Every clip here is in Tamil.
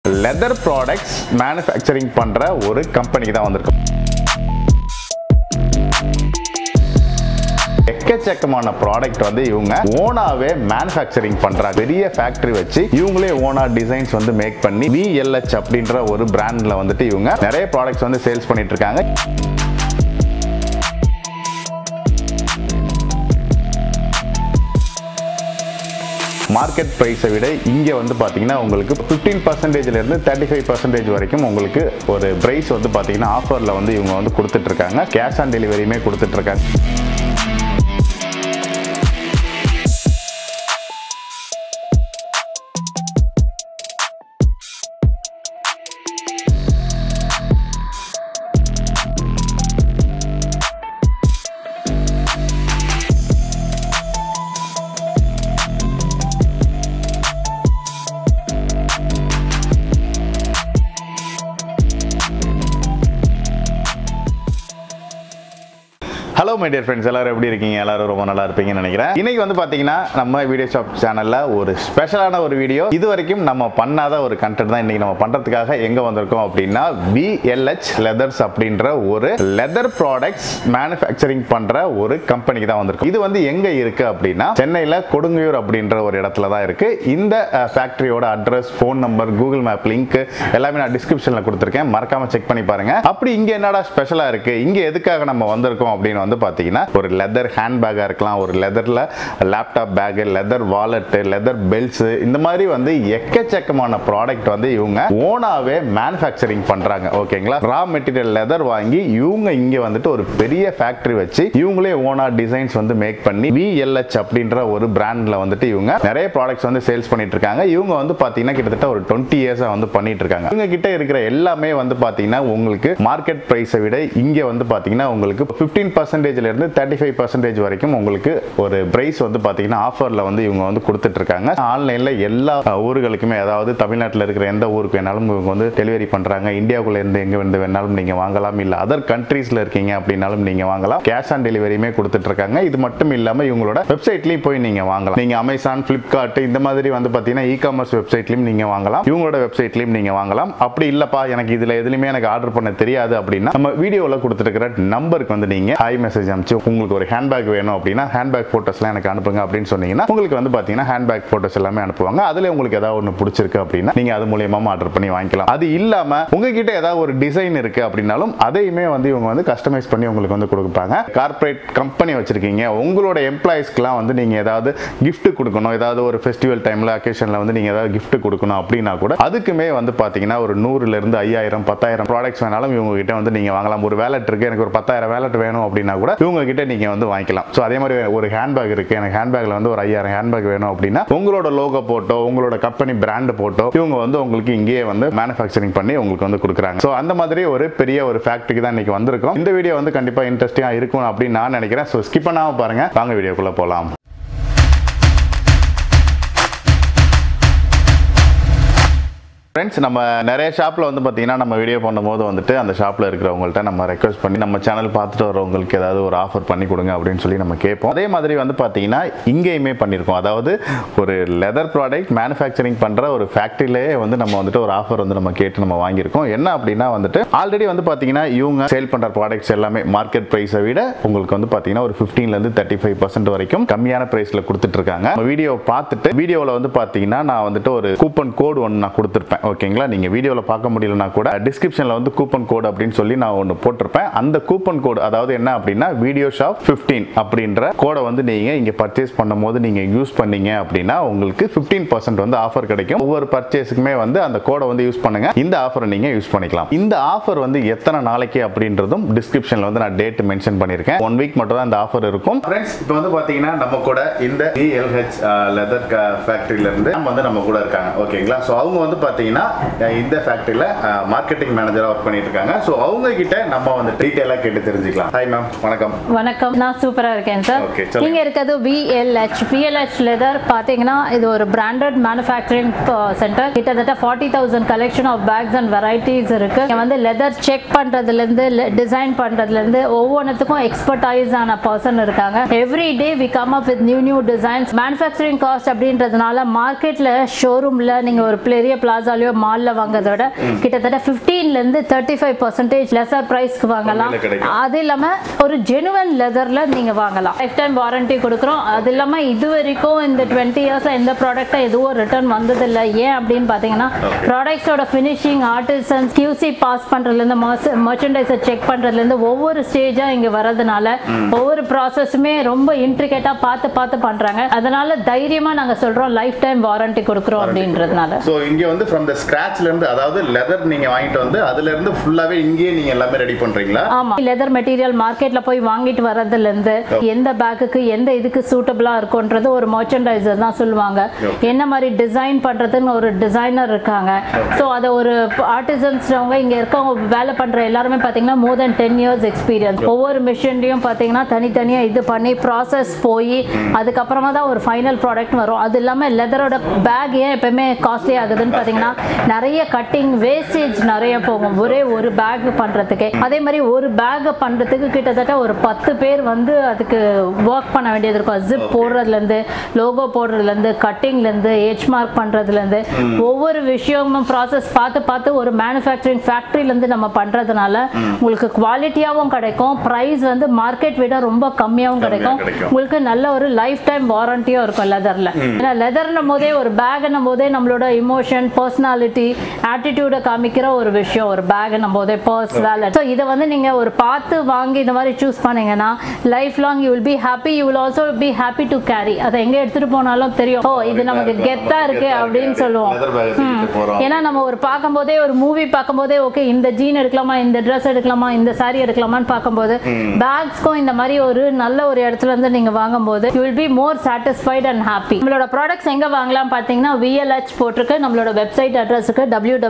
leather products manufacturing பண்ற ஒரு கம்பெனிக்கு தான் வந்திருக்கோம். எக்கச்சக்கமான ப்ராடக்ட் வந்து இவங்க ஓனாவே மேனுஃபேக்சரிங் பண்றாங்க. பெரிய ஃபேக்டரி வச்சு இவங்களே ஓனா டிசைன்ஸ் வந்து மேக் பண்ணி VLH அப்படின்ற ஒரு பிராண்ட்ல வந்துட்டு இவங்க நிறைய ப்ராடக்ட்ஸ் வந்து சேல்ஸ் பண்ணிட்டு இருக்காங்க. மார்க்கெட் பிரைஸை விட இங்கே வந்து பார்த்தீங்கன்னா உங்களுக்கு 15% இருந்து 35% வரைக்கும் உங்களுக்கு ஒரு பிரைஸ் வந்து பார்த்தீங்கன்னா ஆஃபரில் வந்து இவங்க வந்து கொடுத்துட்டு இருக்காங்க. கேஷ் ஆன் டெலிவரியுமே கொடுத்துட்டு இருக்காங்க. ஹலோ மை டியர் ஃப்ரெண்ட்ஸ், எல்லாரும் எப்படி இருக்கீங்க? எல்லாரும் ரொம்ப நல்லா இருப்பீங்கன்னு நினைக்கிறேன். இன்னைக்கு வந்து பாத்தீங்கன்னா நம்ம VideoShop சேனல்ல ஒரு ஸ்பெஷலான ஒரு வீடியோ, இது வரைக்கும் நம்ம பண்ணாத ஒரு கண்டென்ட் தான் இன்னைக்கு நம்ம பண்றதுக்காக எங்க வந்திருக்கோம் அப்படின்னா VLH லெதர்ஸ் அப்படின்ற ஒரு லெதர் ப்ராடக்ட்ஸ் மேனுஃபேக்சரிங் பண்ற ஒரு கம்பெனிக்கு தான் வந்திருக்கோம். இது வந்து எங்க இருக்கு அப்படின்னா சென்னையில கொடுங்கையூர் அப்படின்ற ஒரு இடத்துல தான் இருக்கு. இந்த ஃபேக்டரியோட address, phone number, Google map link எல்லாமே நான் டிஸ்கிரிப்ஷன்ல கொடுத்துருக்கேன். மறக்காம செக் பண்ணி பாருங்க. அப்படி இங்க என்னடா ஸ்பெஷலா இருக்கு, இங்க எதுக்காக நம்ம வந்திருக்கோம் அப்படின்னு வந்து பாத்தீங்கன்னா ஒரு லெதர் ஹேண்ட் பேக்கா இருக்கலாம், ஒரு லெதர்ல laptop bag, leather wallet, leather belts, இந்த மாதிரி வந்து எக்கச்சக்கமான ப்ராடக்ட் வந்து இவங்க ஓனாவே மேனுஃபேக்சரிங் பண்றாங்க. ஓகேங்களா? ரா மெட்டீரியல் லெதர் வாங்கி இவங்க இங்க வந்துட்டு ஒரு பெரிய ஃபேக்டரி வச்சு இவங்களே ஓனா டிசைன்ஸ் வந்து மேக் பண்ணி VLH அப்படின்ற ஒரு பிராண்ட்ல வந்துட்டு இவங்க நிறைய ப்ராடக்ட்ஸ் வந்து சேல்ஸ் பண்ணிட்டு இருக்காங்க. இவங்க வந்து பாத்தீங்கன்னா கிட்டத்தட்ட ஒரு 20 இயர்ஸா வந்து பண்ணிட்டு இருக்காங்க. இவங்க கிட்ட இருக்கிற எல்லாமே வந்து பாத்தீங்கன்னா உங்களுக்கு மார்க்கெட் பிரைஸை விட இங்க வந்து பாத்தீங்கன்னா உங்களுக்கு 15% இருந்து 35% வரைக்கும் உங்களுக்கு ஒரு பிரைஸ் வந்து பாத்தீங்கன்னா ஆஃபர்ல வந்து இவங்க வந்து கொடுத்துட்டு இருக்காங்க. ஆன்லைன்ல எல்லா ஊர்களுக்குமே, அதாவது தமிழ்நாட்டில் இருக்கிற எந்த ஊருக்கு வேணாலும் இவங்க வந்து டெலிவரி பண்றாங்க. இந்தியாவுக்குள்ள இருந்து எங்க வந்து வேணாலும் நீங்க வாங்கலாம், இல்ல அதர் கண்ட்ரீஸ்ல இருக்கீங்க அப்படின்னாலும் நீங்க வாங்கலாம். கேஷ் ஆன் டெலிவரியுமே கொடுத்துட்டு இருக்காங்க. இது மட்டும் இல்லாம இவங்களோட வெப்சைட்லயும் போய் நீங்க வாங்கலாம். நீங்க அமேசான், பிளிப்கார்ட் இந்த மாதிரி வந்து பாத்தீங்கன்னா இ-காமர்ஸ் வெப்சைட்லயும் நீங்க வாங்கலாம், இவங்களோட வெப்சைட்லயும் நீங்க வாங்கலாம். அப்படி இல்லப்பா எனக்கு இதுல எதுலயுமே எனக்கு ஆர்டர் பண்ண தெரியாது அப்படின்னா நம்ம வீடியோல கொடுத்துருக்கிற நம்பருக்கு வந்து நீங்க ஹாய் மெசேஜ் அனுப்பிச்சு உங்களுக்கு ஒரு ஹேண்ட்பேக் வேணும் அப்படின்னா ஹேண்ட்பேக் போட்டோஸ்லாம் எனக்கு அனுப்புங்க அப்படின்னு சொன்னீங்கன்னா உங்களுக்கு வந்து பாத்தீங்கன்னா ஹேண்ட்பேக் போட்டோஸ் எல்லாமே அனுப்புவாங்க. அதுல உங்களுக்கு ஏதாவது ஒன்று பிடிச்சிருக்கு அப்படின்னா நீங்க அது மூலமா ஆர்டர் பண்ணி வாங்கிக்கலாம். அது இல்லாம உங்ககிட்ட ஏதாவது ஒரு டிசைன் இருக்கு அப்படின்னாலும் அதையுமே வந்து இவங்க வந்து கஸ்டமைஸ் பண்ணி உங்களுக்கு வந்து கொடுப்பாங்க. கார்ப்பரேட் கம்பெனி வச்சிருக்கீங்க, உங்களோட எம்ப்ளாயிஸ்க்குலாம் வந்து நீங்க ஏதாவது gift கொடுக்கணும், ஏதாவது ஒரு ஃபெஸ்டிவல் டைம்ல அக்கேஷன்ல வந்து நீங்க ஏதாவது gift கொடுக்கணும் அப்படின்னா கூட அதுக்குமே வந்து பாத்தீங்கன்னா ஒரு 100 இருந்து 5000 10,000 ப்ராடக்ட்ஸ் வேணாலும் இவங்க கிட்ட வந்து நீங்க வாங்கலாம். ஒரு வேலட் இருக்கு, எனக்கு ஒரு 10,000 வேலட் வேணும் அப்படின்னா கூட இவங்க கிட்ட நீங்க வந்து வாங்கிக்கலாம். சோ அதே மாதிரி ஒரு ஹேண்ட்பேக் இருக்கு, எனக்கு ஹேண்ட்பேக்ல வந்து ஒரு 5000 ஹேண்ட்பேக் வேணும் அப்படின்னா உங்களோட லோகோ போட்டோ, உங்களோட கம்பெனி பிராண்ட் போட்டோ இவங்க வந்து உங்களுக்கு இங்கேயே வந்து மேனுஃபேக்சரிங் பண்ணி உங்களுக்கு வந்து கொடுக்குறாங்க. சோ அந்த மாதிரி ஒரு பெரிய ஒரு ஃபேக்டரிக்கு தான் இன்னைக்கு வந்திருக்கோம். இந்த வீடியோ வந்து கண்டிப்பா இன்ட்ரெஸ்டிங்கா இருக்கும் அப்படின்னு நான் நினைக்கிறேன். சோ ஸ்கிப் பண்ணாம பாருங்க. வாங்க வீடியோக்குள்ள போலாம். ஃப்ரெண்ட்ஸ், நம்ம நிறைய ஷாப்பில் வந்து பார்த்தீங்கன்னா நம்ம வீடியோ பண்ணும்போது வந்துட்டு அந்த ஷாப்பில் இருக்கிறவங்கள்ட்ட நம்ம ரெக்வஸ்ட் பண்ணி நம்ம சேனல் பார்த்துட்டு வரவங்களுக்கு ஏதாவது ஒரு ஆஃபர் பண்ணி கொடுங்க அப்படின்னு சொல்லி நம்ம கேட்போம். அதே மாதிரி வந்து பார்த்தீங்கன்னா இங்கேயுமே பண்ணியிருக்கோம். அதாவது ஒரு லெதர் ப்ராடக்ட் மேனுஃபேக்சரிங் பண்ணுற ஒரு ஃபேக்ட்ரியிலேயே வந்து நம்ம வந்துட்டு ஒரு ஆஃபர் வந்து நம்ம கேட்டு நம்ம வாங்கியிருக்கோம். என்ன அப்படின்னா வந்துட்டு ஆல்ரெடி வந்து பார்த்தீங்கன்னா இவங்க சேல் பண்ணுற ப்ராடக்ட்ஸ் எல்லாமே மார்க்கெட் ப்ரைஸை விட உங்களுக்கு வந்து பார்த்தீங்கன்னா ஒரு 15% 35% வரைக்கும் கம்மியான ப்ரைஸில் கொடுத்துட்டு இருக்காங்க. வீடியோ பார்த்துட்டு வீடியோவில் வந்து பார்த்தீங்கன்னா நான் வந்துட்டு ஒரு கூப்பன் கோடு ஒன்று நான் கொடுத்துருப்பேன். ஓகேங்களா? நீங்க வீடியோல பார்க்க முடியலனா கூட டிஸ்கிரிப்ஷன்ல வந்து கூப்பன் கோட் அப்படின்னு சொல்லி நான் ஒன்னு போட்டுருப்பேன். அந்த கூப்பன் கோட் அதாவது என்ன அப்படின்னா VideoShop 15 அப்படின்ற கோடை வந்து நீங்க இங்க பர்ச்சேஸ் பண்ணும்போது நீங்க யூஸ் பண்ணீங்க அப்படின்னா உங்களுக்கு 15% வந்து ஆஃபர் கிடைக்கும். ஒவ்வொரு பர்ச்சேஸ்க்குமே வந்து அந்த கோடை வந்து யூஸ் பண்ணுங்க. இந்த ஆஃபரை நீங்க யூஸ் பண்ணிக்கலாம். இந்த ஆஃபர் வந்து எத்தனை நாளைக்கு அப்படின்றதும் டிஸ்கிரிப்ஷன்ல வந்து நான் டேட் மென்ஷன் பண்ணிருக்கேன். 1 வீக் மட்டும் தான் இந்த ஆஃபர் இருக்கும். ஃப்ரெண்ட்ஸ், இப்போ வந்து பாத்தீங்கன்னா நம்ம கூட இந்த VLH லெதர் ஃபேக்டரியில இருந்து நம்ம கூட இருக்காங்க. ஓகேங்களா? சோ அவங்க வந்து பாத்தீங்கன்னா இந்த ஃபேக்டரியில மார்க்கெட்டிங் மேனேஜரா வர்க் பண்ணிட்டு இருக்காங்க. சோ அவங்க கிட்ட நம்ம வந்து டீடைலா கேட்டு தெரிஞ்சுக்கலாம். ஹாய் மேம், வணக்கம். வணக்கம், நான் சூப்பரா இருக்கேன் சார். நீங்க இருக்கிறது VLH லெதர் பாத்தீங்கன்னா இது ஒரு பிராண்டட் மேனுஃபேக்சரிங் சென்டர். கிட்டத்தட்ட 40,000 collection of bags and varieties இருக்கு. இங்க வந்து லெதர் செக் பண்றதுல இருந்து டிசைன் பண்றதுல இருந்து ஒவ்வொன்றுத்துக்கும் எக்ஸ்பர்டைஸ் ஆன பர்சன் இருக்காங்க. Every day we come up with new designs. Manufacturing cost அப்படின்றதுனால மார்க்கெட்ல ஷோரூம்ல நீங்க ஒரு பெரிய பிளாசா மீஷோலயோ மால்ல வாங்குறத விட கிட்டத்தட்ட 15 ல இருந்து 35% லெசர் பிரைஸ்க்கு வாங்கலாம். அது இல்லாம ஒரு ஜெனுவன் லெதர்ல நீங்க வாங்கலாம். லைஃப் டைம் வாரண்டி கொடுக்குறோம். அது இல்லாம இது வரைக்கும் இந்த 20 இயர்ஸ்ல எந்த ப்ராடக்ட்டை எதுவும் ரிட்டர்ன் வந்தது இல்ல. ஏன் அப்படின்னு பாத்தீங்கன்னா ப்ராடக்ட்ஸோட ஃபினிஷிங், ஆர்டிசன்ஸ், QC பாஸ் பண்றதுல இருந்து மர்ச்சன்டைஸை செக் பண்றதுல இருந்து ஒவ்வொரு ஸ்டேஜா இங்க வரதுனால ஒவ்வொரு ப்ராசஸுமே ரொம்ப இன்ட்ரிகேட்டா பார்த்து பண்றாங்க. அதனால தைரியமா நாங்க சொல்றோம் லைஃப் டைம் வாரண்டி கொடுக்குறோம் அப்படின்றதுனால. சோ இங்க வந்து from the scratchல இருந்து, அதாவது லெதர் நீங்க வாங்கிட்டு வந்து அதுல இருந்து ஃபுல்லாவே இங்கேயே நீங்க எல்லாமே ரெடி பண்றீங்களா? ஆமா, லெதர் மெட்டீரியல் மார்க்கெட்ல போய் வாங்கிட்டு வரதுல இருந்து எந்த பேக்குக்கு எந்த இதுக்கு சூட்டபிளா இருக்கும்ன்றது ஒரு மர்ச்சன்டைசர் தான் சொல்லுவாங்க. என்ன மாதிரி டிசைன் பண்றதுன்னு ஒரு டிசைனர் இருக்காங்க. சோ அத ஒரு ஆர்டிசன்ஸ் அவங்க இங்க இருக்கவங்க வேலை பண்ற எல்லாருமே பாத்தீங்கன்னா more than 10 years எக்ஸ்பீரியன்ஸ். ஒவ்வொரு மிஷின்லயும் பாத்தீங்கன்னா தனித்தனியா இது பண்ணி ப்ராசஸ் போய் அதுக்கப்புறமா தான் ஒரு ஃபைனல் ப்ராடக்ட் வரும். அது இல்லாம லெதரோட பேக் ஏன் எப்பவுமே காஸ்ட்லி ஆகுதுன்னு பாத்தீங்கன்னா நிறைய கட்டிங் வேஸ்டேஜ் நிறைய போகும் ஒரே ஒரு பேக் பண்றதுக்கு. அதே மாதிரி ஒரு பேக் பண்றதுக்கு கிட்டத்தட்ட ஒரு 10 பேர் வந்து அதுக்கு ஒர்க் பண்ண வேண்டியது இருக்கும். ஜிப் போடுறதுல இருந்து, லோகோ போடுறதுல இருந்து, கட்டிங்ல இருந்து, எட்ஜ் மார்க் பண்றதுல இருந்து ஒவ்வொரு விஷயமும் ப்ராசஸ் பார்த்து ஒரு மேனுஃபேக்சரிங் ஃபேக்டரியில இருந்து நம்ம பண்றதுனால உங்களுக்கு குவாலிட்டியாவும் கிடைக்கும், பிரைஸ் வந்து மார்க்கெட் விட ரொம்ப கம்மியாவும் கிடைக்கும். உங்களுக்கு நல்ல ஒரு லைஃப் டைம் வாரண்டியும் இருக்கும் லெதர்ல. ஏன்னா லெதர்னும் போதே ஒரு பேக்னும் போதே நம்மளோட இமோஷன், பர்சனாலிட்டி, ஆட்டிடியூட காமிக்கிற ஒரு விஷயம் ஒரு பேக்னும் போதே, பர்ஸ், வேலட். ஸோ இதை வந்து நீங்க ஒரு பார்த்து வாங்கி இந்த மாதிரி சூஸ் பண்ணீங்கன்னா life long you will be happy. You will also be happy to carry. அதை எங்க எடுத்துட்டு போனாலும் தெரியும், ஓ இது நமக்கு கெத்தா இருக்கு அப்படின்னு சொல்லுவோம். ஏன்னா நம்ம ஒரு பார்க்கும்போதே, ஒரு மூவி பார்க்கும்போதே ஓகே இந்த ஜீன் எடுக்கலாமா, இந்த ட்ரெஸ் எடுக்கலாமா, இந்த சாரி எடுக்கலாமான்னு பார்க்கும்போது பேக்ஸ்க்கும் இந்த மாதிரி ஒரு நல்ல ஒரு இடத்துல இருந்து நீங்க வாங்கும்போது you will be more satisfied and happy. நம்மளோட ப்ராடக்ட்ஸ் எங்க வாங்கலாம் பார்த்தீங்கன்னா VLH போட்டிருக்கு. நம்மளோட வெப்சைட் அட்ரஸுக்கு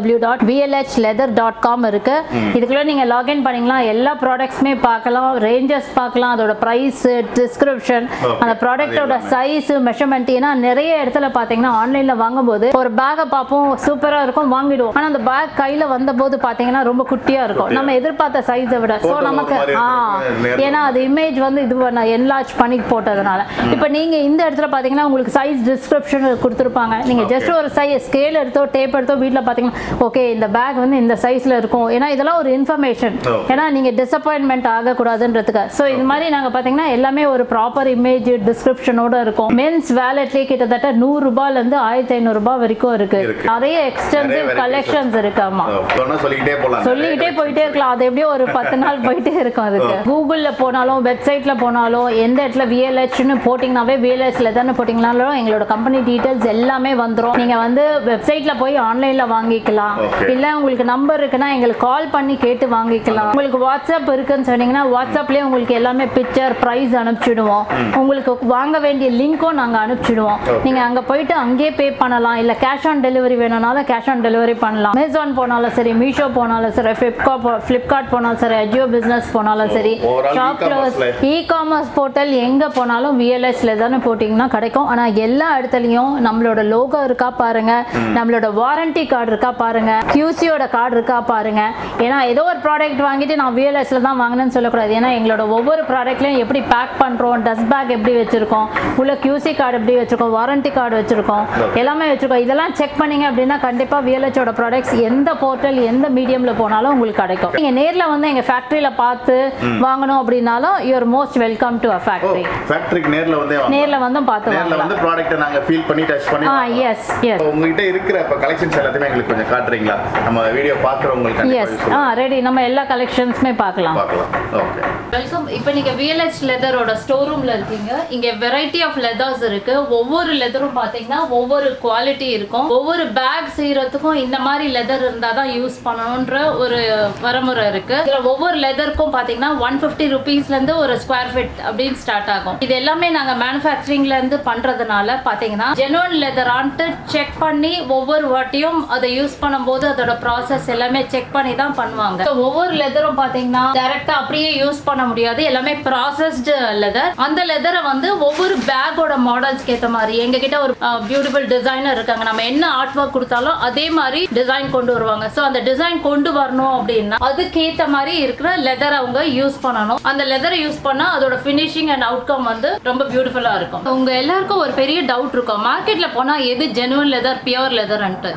www.vlhleather.com இருக்கு. இதுக்குள்ள நீங்க லாகின் பண்ணீங்கன்னா எல்லா ப்ராடக்ட்ஸுமே பார்க்கலாம், ரேஞ்சஸ் பார்க்கலாம், அதோட பிரைஸ், டிஸ்கிரிப்ஷன், அந்த ப்ராடக்டோட சைஸ், மெஷர்மெண்ட். ஏன்னா நிறைய இடத்துல பார்த்தீங்கன்னா ஆன்லைன்ல வாங்கும்போது ஒரு பேக்கை பார்ப்போம், சூப்பரா இருக்கும், வாங்கிடுவோம். ஆனா அந்த பேக் கையில வந்த போது பாத்தீங்கன்னா ரொம்ப குட்டியா இருக்கும் நம்ம எதிர்பார்த்த சைஸை விட. சோ நமக்கு ஏன்னா அது இமேஜ் வந்து இது என்லார்ஜ் பண்ணி போட்டதுனால. இப்போ நீங்க இந்த இடத்துல பாத்தீங்கன்னா உங்களுக்கு சைஸ் டிஸ்கிரிப்ஷன் கொடுத்துருப்பாங்க. நீங்க ஜஸ்ட் ஒரு சைஸ் ஸ்கேல் எடுத்தோ டேப் எடுத்தோ வீட்டில் பாத்தீங்கன்னா ஓகே இந்த பேக் வந்து இந்த சைஸ்ல இருக்கும். ஏன்னா இதெல்லாம் ஒரு இன்ஃபர்மேஷன், ஏன்னா நீங்க டிசப்பாயின்மெண்ட் ஆகக்கூடாதுன்றதுக்கு. ஸோ இது மாதிரி நாங்க பாத்தீங்கன்னா எல்லாமே ஒரு ப்ராப்பர் இமேஜ் டிஸ்கிரிப்ஷனோட இருக்கும். மென்ஸ் வேலட்லேயே கிட்டத்தட்ட 100 ரூபாயில இருந்து 1500 ரூபாய் வரைக்கும் இருக்கு. நிறைய எக்ஸ்டென்சிவ் கலெக்ஷன்ஸ் இருக்கு. ஆமா, சொல்லிக்கிட்டே போயிட்டே இருக்கலாம். அது எப்படியோ ஒரு 10 நாள் போயிட்டே இருக்கும். அதுக்கு கூகுள்ல போனாலும் வெப்சைட்ல போனாலும் எந்த இடத்துல VLHன்னு போட்டிங்கனாவே VLH லெதர்னு போட்டிங்கனாலும் எங்களோட கம்பெனி டீடைல்ஸ் எல்லாமே வந்துடும். நீங்க வந்து வெப்சைட்ல போய் ஆன்லைன்ல வாங்கிக்கலாம், இல்ல உங்களுக்கு நம்பர் இருக்குன்னா எங்களுக்கு கால் பண்ணி கேட்டு வாங்கிக்கலாம். உங்களுக்கு வாட்ஸ்அப் இருக்குன்னு சொன்னீங்கன்னா வாட்ஸ்அப்லயே உங்களுக்கு எல்லாமே பிக்சர், பிரைஸ் அனுப்பிச்சிடுவோம். உங்களுக்கு வாங்க வேண்டிய லிங்க்கும் நாங்க அனுப்பிச்சிடுவோம். நீங்க அங்க போயிட்டு அங்கேயே பே பண்ணலாம். இல்ல கேஷ் ஆன் டெலிவரி வேணும்னாலும் கேஷ் ஆன் டெலிவரி பண்ணலாம். அமேசான் போனாலும் சரி, மீஷோ போனாலும் சரி, ஃபிளிப்கார்ட் போனாலும் சரி, அஜியோ பிசினஸ் போனாலும் சரி, ஷாப்க்ளூஸ், இ-காமர்ஸ் போர்ட்டல் எங்க போனாலும் VLH லெதர்னு போட்டிங்கன்னா கிடைக்கும். ஆனா எல்லா இடத்துலயும் நம்மளோட லோகோ இருக்கா பாருங்க, நம்மளோட வாரண்டி கார்டு இருக்கா பாருங்க, QCயோட கார்டு இருக்கா பாருங்க. ஏன்னா ஏதோ ஒரு ப்ராடக்ட் வாங்கிட்டு நான் VLHல தான் வாங்கினேன்னு சொல்லக்கூடாது. ஏன்னா எங்களோட ஒவ்வொரு ப்ராடக்ட்லையும் எப்படி பேக் பண்றோம், டஸ்ட் பேக் எப்படி வச்சிருக்கோம், உள்ள QC கார்டு எப்படி வச்சிருக்கோம், வாரண்டி கார்டு வச்சிருக்கோம், எல்லாமே வச்சிருக்கோம். இதெல்லாம் செக் பண்ணீங்க அப்படின்னா கண்டிப்பா VLHோட ப்ராடக்ட்ஸ் எந்த போர்ட்டல் எந்த மீடியம்ல போனாலும் உங்களுக்கு கிடைக்கும். நீங்க நேர்ல வந்து எங்க ஃபேக்டரியில பார்த்து வாங்கணும் அப்படினாலும் you are most welcome to our factory. ஃபேக்டரிக்கு நேர்ல வந்து பார்த்து நேர்ல வந்து ப்ராடக்ட்ட நாங்க ஃபீல் பண்ணி டச் பண்ணி எஸ் உங்ககிட்ட இருக்கிற கலெக்ஷன்ஸ் எல்லாத்தையுமே எங்களுக்கு கொஞ்சம் காட்டுறீங்களா? நம்ம வீடியோ பார்க்குறவங்களுக்கு எஸ் ரெடி. நம்ம எல்லா கலெக்ஷன்ஸ்மே பார்க்கலாம். Okay, welcome. இப்போ நீங்க VLH லெதரோட ஸ்டோர் ரூம்ல இருக்கீங்க. இங்க வெரைட்டி ஆஃப் லெதர்ஸ் இருக்கு. ஒவ்வொரு லெதரும் பாத்தீங்கன்னா ஒவ்வொரு குவாலிட்டி இருக்கும். ஒவ்வொரு பேக் செய்யறதுக்கும் இந்த மாதிரி லெதர் இருந்தா தான் யூஸ் பண்ணணும்ன்ற ஒரு வரமுறை இருக்கு. இதுல ஒவ்வொரு லெதருக்கும் பாத்தீங்கன்னா 150 ரூபீஸ்ல இருந்து ஒரு ஸ்கொயர் ஃபீட் அப்படின்னு ஸ்டார்ட் ஆகும். இது எல்லாமே நாங்க மேனுஃபேக்சரிங்ல இருந்து பண்றதுனால பாத்தீங்கன்னா ஜெனுவன் லெதர் ஆன்ட்டு செக் பண்ணி ஒவ்வொரு வாட்டியும் அதை யூஸ் பண்ணும்போது அதோட ப்ராசஸ் எல்லாமே செக் பண்ணி தான் பண்ணுவாங்க. ஒவ்வொரு லெதரும் பாத்தீங்கன்னா டைரக்டா அப்படியே யூஸ் பண்ண முடியாது. எல்லாமே ப்ராசஸ்டு லெதர். அந்த லெதரை வந்து ஒவ்வொரு பேக்கோட மாடல்ஸ்க்கு ஏற்ற மாதிரி எங்க கிட்ட ஒரு பியூட்டிஃபுல் டிசைனர் இருக்காங்க. நம்ம என்ன ஆர்ட் ஒர்க் கொடுத்தாலும் அதே மாதிரி டிசைன் கொண்டு வருவாங்க. ஸோ அந்த டிசைன் கொண்டு வரணும் அப்படின்னா அதுக்கேற்ற மாதிரி இருக்கிற லெதர் அவங்க யூஸ் பண்ணணும். அந்த லெதரை யூஸ் பண்ணா அதோட ஃபினிஷிங் அண்ட் அவுட்கம் வந்து ரொம்ப பியூட்டிஃபுல்லா இருக்கும். உங்க எல்லாருக்கும் ஒரு பெரிய டவுட் இருக்கும், மார்க்கெட்ல போனா எது ஜெனுவன் லெதர், பியூர் லெதர்ன்ட்டு.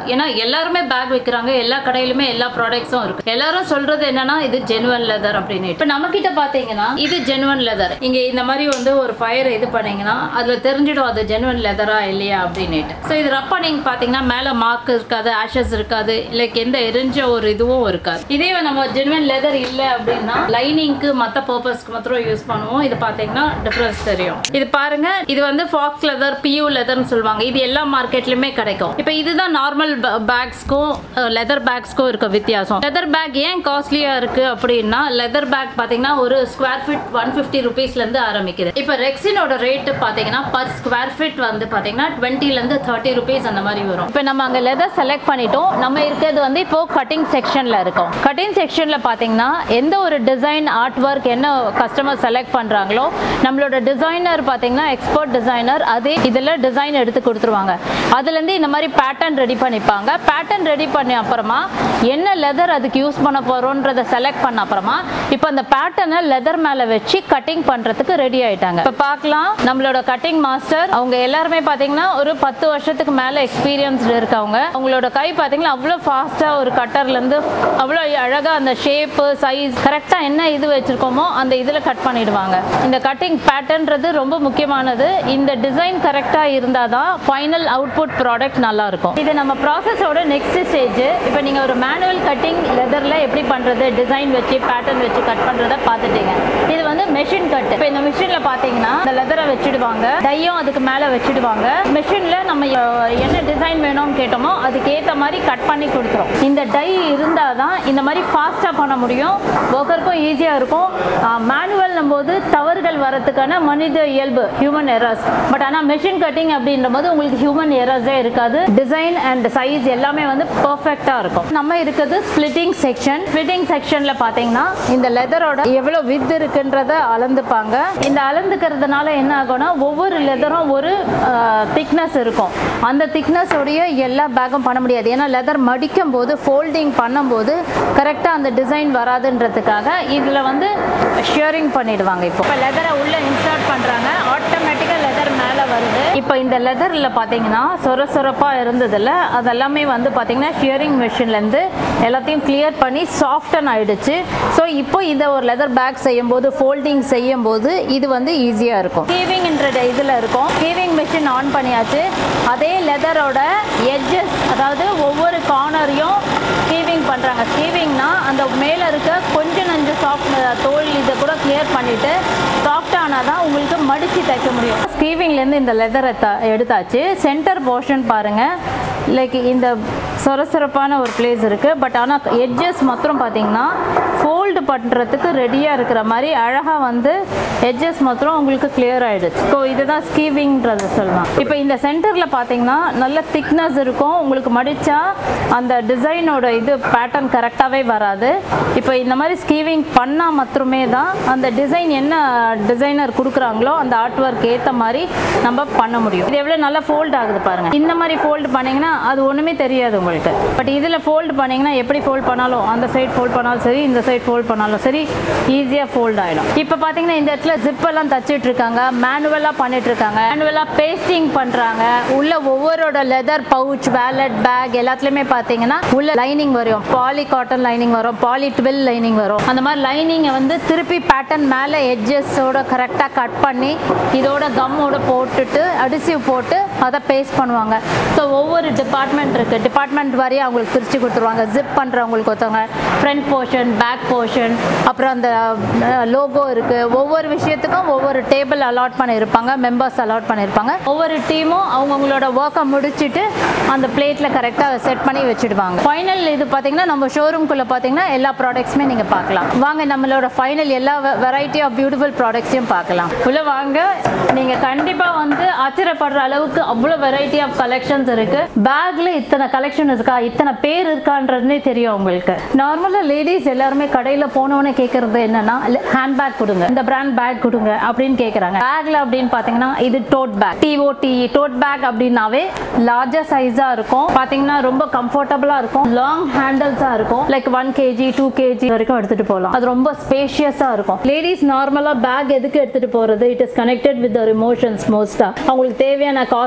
ஏன்னா எல்லாருமே பேக் விற்கிறாங்க, எல்லா கடையிலுமே எல்லா ப்ராடக்ட்ஸும் இருக்கு. எல்லாரும் சொல்றது என்னன்னா இது ஜெனுவன் லெதர் அப்படின்னு. இப்போ நம்ம கிட்ட பாத்தீங்கன்னா இது ஜெனுவன் லெதர். இங்க இந்த மாதிரி வந்து ஒரு ஃபயர் இது பண்ணீங்கன்னா அதுல தெரிஞ்சிடும் அது ஜெனுவன் லெதரா இல்லையா அப்படின்னு. ஸோ இது ரப் பண்ணீங்க பாத்தீங்கன்னா மேல மார்க் இருக்காது, ஆஷஸ் இருக்காது, லைக் எந்த எரிஞ்ச ஒரு இதுவும் இருக்காது. இதே நம்ம ஜெனுவன் லெதர் இல்ல அப்படின்னா லைனிங்க்கு மற்ற பர்பஸ்க்கு மாத்திரம் யூஸ் பண்ணுவோம். இது பாத்தீங்கன்னா டிஃபரன்ஸ் தெரியும். இது பாருங்க, இது வந்து ஃபாக்ஸ் லெதர், பியூ லெதர்னு சொல்லுவாங்க. இது எல்லா மார்க்கெட்லயுமே கிடைக்கும். இப்போ இதுதான் நார்மல் பேக்ஸ்க்கும் லெதர் பேக்ஸ்க்கும் இருக்க வித்தியாசம். லெதர் பேக் ஏன் காஸ்ட்லியா இருக்கு அப்படின்னா லெதர் பேக் பாத்தீங்கன்னா ஒரு ஸ்கொயர் ஃபீட் 150 rupeesல இருந்து ஆரம்பிக்குது. இப்போ ரெக்ஸினோட ரேட் பாத்தீங்கன்னா பர் ஸ்கொயர் ஃபீட் வந்து பாத்தீங்கன்னா 20ல இருந்து 30 rupees அந்த மாதிரி வரும். இப்போ நம்ம அங்க லெதர் செலக்ட் பண்ணிட்டோம். நம்ம இருக்கிறது வந்து இப்போ கட்டிங் செக்ஷன்ல இருக்கோம். கட்டிங் செக்ஷன்ல பாத்தீங்கன்னா எந்த ஒரு டிசைன் ஆர்ட் ஒர்க் என்ன கஸ்டமர் செலக்ட் பண்றாங்களோ நம்மளோட டிசைனர் பாத்தீங்கன்னா எக்ஸ்பர்ட் டிசைனர் அதே இதுல டிசைன் எடுத்து கொடுத்துருவாங்க. அதுல இருந்து இந்த மாதிரி பேட்டர்ன் ரெடி பண்ணிப்பாங்க. பேட்டர்ன் ரெடி பண்ண அப்புறமா என்ன லெதர் அதுக்கு யூஸ் பண்ண போறோம்ன்றத செலக்ட் பண்ண அப்புறமா இப்போ அந்த பேட்டர்னை லெதர் மேல வச்சு கட்டிங் பண்றதுக்கு ரெடி ஆயிட்டாங்க. இப்போ பார்க்கலாம் நம்மளோட கட்டிங் மாஸ்டர் அவங்க எல்லாருமே பாத்தீங்கன்னா ஒரு 10 வருஷத்துக்கு மேல எக்ஸ்பீரியன்ஸ்டு இருக்கவங்க. அவங்களோட கை பாத்தீங்கன்னா அவ்வளோ ஃபாஸ்டா ஒரு கட்டர்ல இருந்து அவ்வளோ அழகா அந்த ஷேப் சைஸ் கரெக்டா என்ன இது வச்சிருக்கோமோ அந்த இதுல கட் பண்ணிடுவாங்க. இந்த கட்டிங் பேட்டர்ன்றது ரொம்ப முக்கியமானது. இந்த டிசைன் கரெக்டா இருந்தாதான் ஃபைனல் அவுட்புட் ப்ராடக்ட் நல்லா இருக்கும். இது நம்ம ப்ராசஸோட நெக்ஸ்ட் ஸ்டேஜ். இப்போ நீங்க ஒரு மேனுவல் கட்டிங் லெதர்ல எப்படி பண்றது, டிசைன் வச்சு பேட்டர்ன் வச்சு கட் பண்றத பார்த்துட்டீங்க. இது வந்து மெஷின் கட். இப்போ இந்த மெஷின்ல பாத்தீங்கன்னா இந்த லெதரை வச்சிடுவாங்க, டையும் அதுக்கு மேல வச்சிடுவாங்க. மெஷின்ல நம்ம என்ன டிசைன் வேணும்னு கேட்டோமோ அதுக்கு ஏத்த மாதிரி கட் பண்ணி கொடுத்துரும். இந்த டை இருந்தாதான் இந்த மாதிரி ஃபாஸ்டா பண்ண முடியும், ஒர்க்கருக்கும் ஈஸியா இருக்கும். மேனுவல் போது தவறுகள் வரதுக்கான மனித இயல்பு, ஹியூமன் எரர்ஸ். பட் ஆனா மெஷின் கட்டிங் அப்படின்ற போது உங்களுக்கு ஹியூமன் எரர்ஸே இருக்காது. டிசைன் அண்ட் சைஸ் எல்லாமே வந்து பெர்ஃபெக்ட்டா இருக்கும். நம்ம இருக்குது ஸ்பிளிட்டிங் செக்ஷன். ஸ்பிளிட்டிங் செக்ஷன்ல பாத்தீங்கன்னா இந்த லெதரோட எவ்வளவு வித் இருக்குன்றத அளந்துப்பாங்க. இந்த அளந்துக்கிறதுனால என்ன ஆகும்னா ஒவ்வொரு லெதரும் ஒரு திக்னஸ் இருக்கும். அந்த திக்னஸ் உடைய எல்லா பேக்கும் பண்ண முடியாது. ஏன்னா லெதர் மடிக்கும் போது ஃபோல்டிங் பண்ணும்போது கரெக்டா அந்த டிசைன் வராதுன்றதுக்காக இதுல வந்து ஷியரிங் பண்ணிடுவாங்க. இப்போ லெதரை உள்ள இன்சர்ட் பண்றாங்க, ஆட்டோமேட்டிக்கா லெதர் மேல வருது. இப்போ இந்த லெதர்ல பாத்தீங்கன்னா சொரசொரப்பா இருந்ததுல அதெல்லாமே வந்து பாத்தீங்கன்னா ஷியரிங் மெஷின்ல இருந்து எல்லாத்தையும் கிளியர் பண்ணி சாஃப்டன் ஆயிடுச்சு. ஸோ இப்போ இதை ஒரு லெதர் பேக் செய்யும் போது ஃபோல்டிங் செய்யும் போது இது வந்து ஈஸியா இருக்கும். ஸ்கீவிங் இதுல இருக்கும். ஸ்கீவிங் மெஷின் ஆன் பண்ணியாச்சு. அதே லெதரோட எட்ஜஸ், அதாவது ஒவ்வொரு கார்னரையும் ஸ்கீவிங் பண்றாங்க. ஸ்கீவிங்னா அந்த மேல இருக்க கொஞ்சம் நஞ்சு சாஃப்ட் தோல் இதை கூட கிளியர் பண்ணிட்டு சாஃப்ட் ஆனாதான் உங்களுக்கு மடிச்சு தைக்க முடியும். ஸ்கீவிங்ல இருந்து இந்த லெதரை எடுத்தாச்சு. சென்டர் போர்ஷன் பாருங்க, லைக் இந்த சொரசொரப்பான ஒரு பிளேஸ் இருக்கு. பட் ஆனால் எட்ஜஸ் மாத்திரம் பார்த்தீங்கன்னா ஃபோல்டு பண்ணுறதுக்கு ரெடியாக இருக்கிற மாதிரி அழகாக வந்து எட்ஜஸ் மாத்திரம் உங்களுக்கு கிளியர் ஆகிடுச்சு. ஸோ இதுதான் ஸ்கீவிங்கிறது சொல்லலாம். இப்போ இந்த சென்டரில் பார்த்தீங்கன்னா நல்ல திக்னஸ் இருக்கும். உங்களுக்கு மடித்தா அந்த டிசைனோட இது பேட்டர்ன் கரெக்டாகவே வராது. இப்போ இந்த மாதிரி ஸ்கீவிங் பண்ணால் மட்டுமே தான் அந்த டிசைன் என்ன டிசைனர் கொடுக்குறாங்களோ அந்த ஆர்ட் ஒர்க் ஏற்ற மாதிரி நம்ம பண்ண முடியும். இது எவ்வளோ நல்லா ஃபோல்ட் ஆகுது பாருங்கள். இந்த மாதிரி ஃபோல்டு பண்ணிங்கன்னா அது ஒன்றுமே தெரியாது உங்களுக்கு. பட் இதில் ஃபோல்டு பண்ணிங்கன்னா எப்படி ஃபோல்ட் பண்ணாலும், அந்த சைட் ஃபோல்ட் பண்ணாலும் சரி, இந்த சைட் ஃபோல்ட் பண்ணாலும் சரி, ஈஸியாக ஃபோல்ட் ஆகிடும். இப்போ பார்த்தீங்கன்னா இந்த இடத்துல ஜிப்பெல்லாம் தச்சிட்டு இருக்காங்க, மேனுவலாக பண்ணிட்டு இருக்காங்க, மேனுவலாக பேஸ்டிங் பண்ணுறாங்க. உள்ள ஒவ்வொருட லெதர் பவுச், வேலட், பேக் எல்லாத்துலேயுமே பார்த்தீங்கன்னா உள்ள லைனிங் வரும். பாலி காட்டன் லைனிங் வரும், பாலி ட்வில் லைனிங் வரும். அந்த மாதிரி லைனிங்கை வந்து திருப்பி பேட்டர்ன் மேலே எட்ஜஸோட கரெக்டாக கட் பண்ணி இதோட கம்மோட போட்டுட்டு அடிசிவ் போட்டு அதை பேஸ்ட் பண்ணுவாங்க. ஸோ ஒவ்வொரு டிபார்ட்மெண்ட் இருக்குது, டிபார்ட்மெண்ட் வாரியாக அவங்களுக்கு பிரித்து கொடுத்துருவாங்க. ஜிப் பண்ணுறவங்களுக்கு ஒருத்தவங்க ஃப்ரண்ட் போர்ஷன், பேக் போர்ஷன், அப்புறம் அந்த லோகோ இருக்குது. ஒவ்வொரு விஷயத்துக்கும் ஒவ்வொரு டேபிள் அலாட் பண்ணியிருப்பாங்க, மெம்பர்ஸ் அலாட் பண்ணியிருப்பாங்க. ஒவ்வொரு டீமும் அவங்களோட ஒர்க்கை முடிச்சுட்டு அந்த பிளேட்டில் கரெக்டாக செட் பண்ணி வச்சுடுவாங்க. ஃபைனல் இது பார்த்தீங்கன்னா நம்ம ஷோரூம்குள்ளே பார்த்தீங்கன்னா எல்லா ப்ராடக்ட்ஸுமே நீங்கள் பார்க்கலாம். வாங்க நம்மளோட ஃபைனல் எல்லா வெரைட்டி ஆஃப் பியூட்டிஃபுல் ப்ராடக்ட்ஸையும் பார்க்கலாம். உள்ள வாங்க, நீங்கள் கண்டிப்பாக வந்து ஆச்சரியப்படுற அளவுக்கு அவ்வளோ வெரைட்டி ஆஃப் கலெக்ஷன்ஸ் இருக்கு. பேக்ல இத்தனை கலெக்ஷன் இருக்கா, இத்தனை பேர் இருக்கான்றதே தெரியும் உங்களுக்கு. நார்மலா லேடிஸ் எல்லாருமே கடையில போனவனே கேட்கறது என்னன்னா ஹேண்ட் பேக் கொடுங்க, இந்த பிராண்ட் பேக் கொடுங்க அப்படின்னு கேட்கறாங்க. பேக்ல அப்படின்னு பாத்தீங்கன்னா இது tote bag, TOTE tote bag அப்படின்னாவே லார்ஜர் சைஸா இருக்கும். பாத்தீங்கன்னா ரொம்ப கம்ஃபர்டபுளா இருக்கும், லாங் ஹேண்டல்ஸா இருக்கும். லைக் 1 kg 2 kg வரைக்கும் எடுத்துட்டு போகலாம். அது ரொம்ப ஸ்பேஷியஸா இருக்கும். லேடிஸ் நார்மலா பேக் எதுக்கு எடுத்துட்டு போறது, it is connected with their emotions. மோஸ்டா அவங்களுக்கு தேவையான காஸ்ட்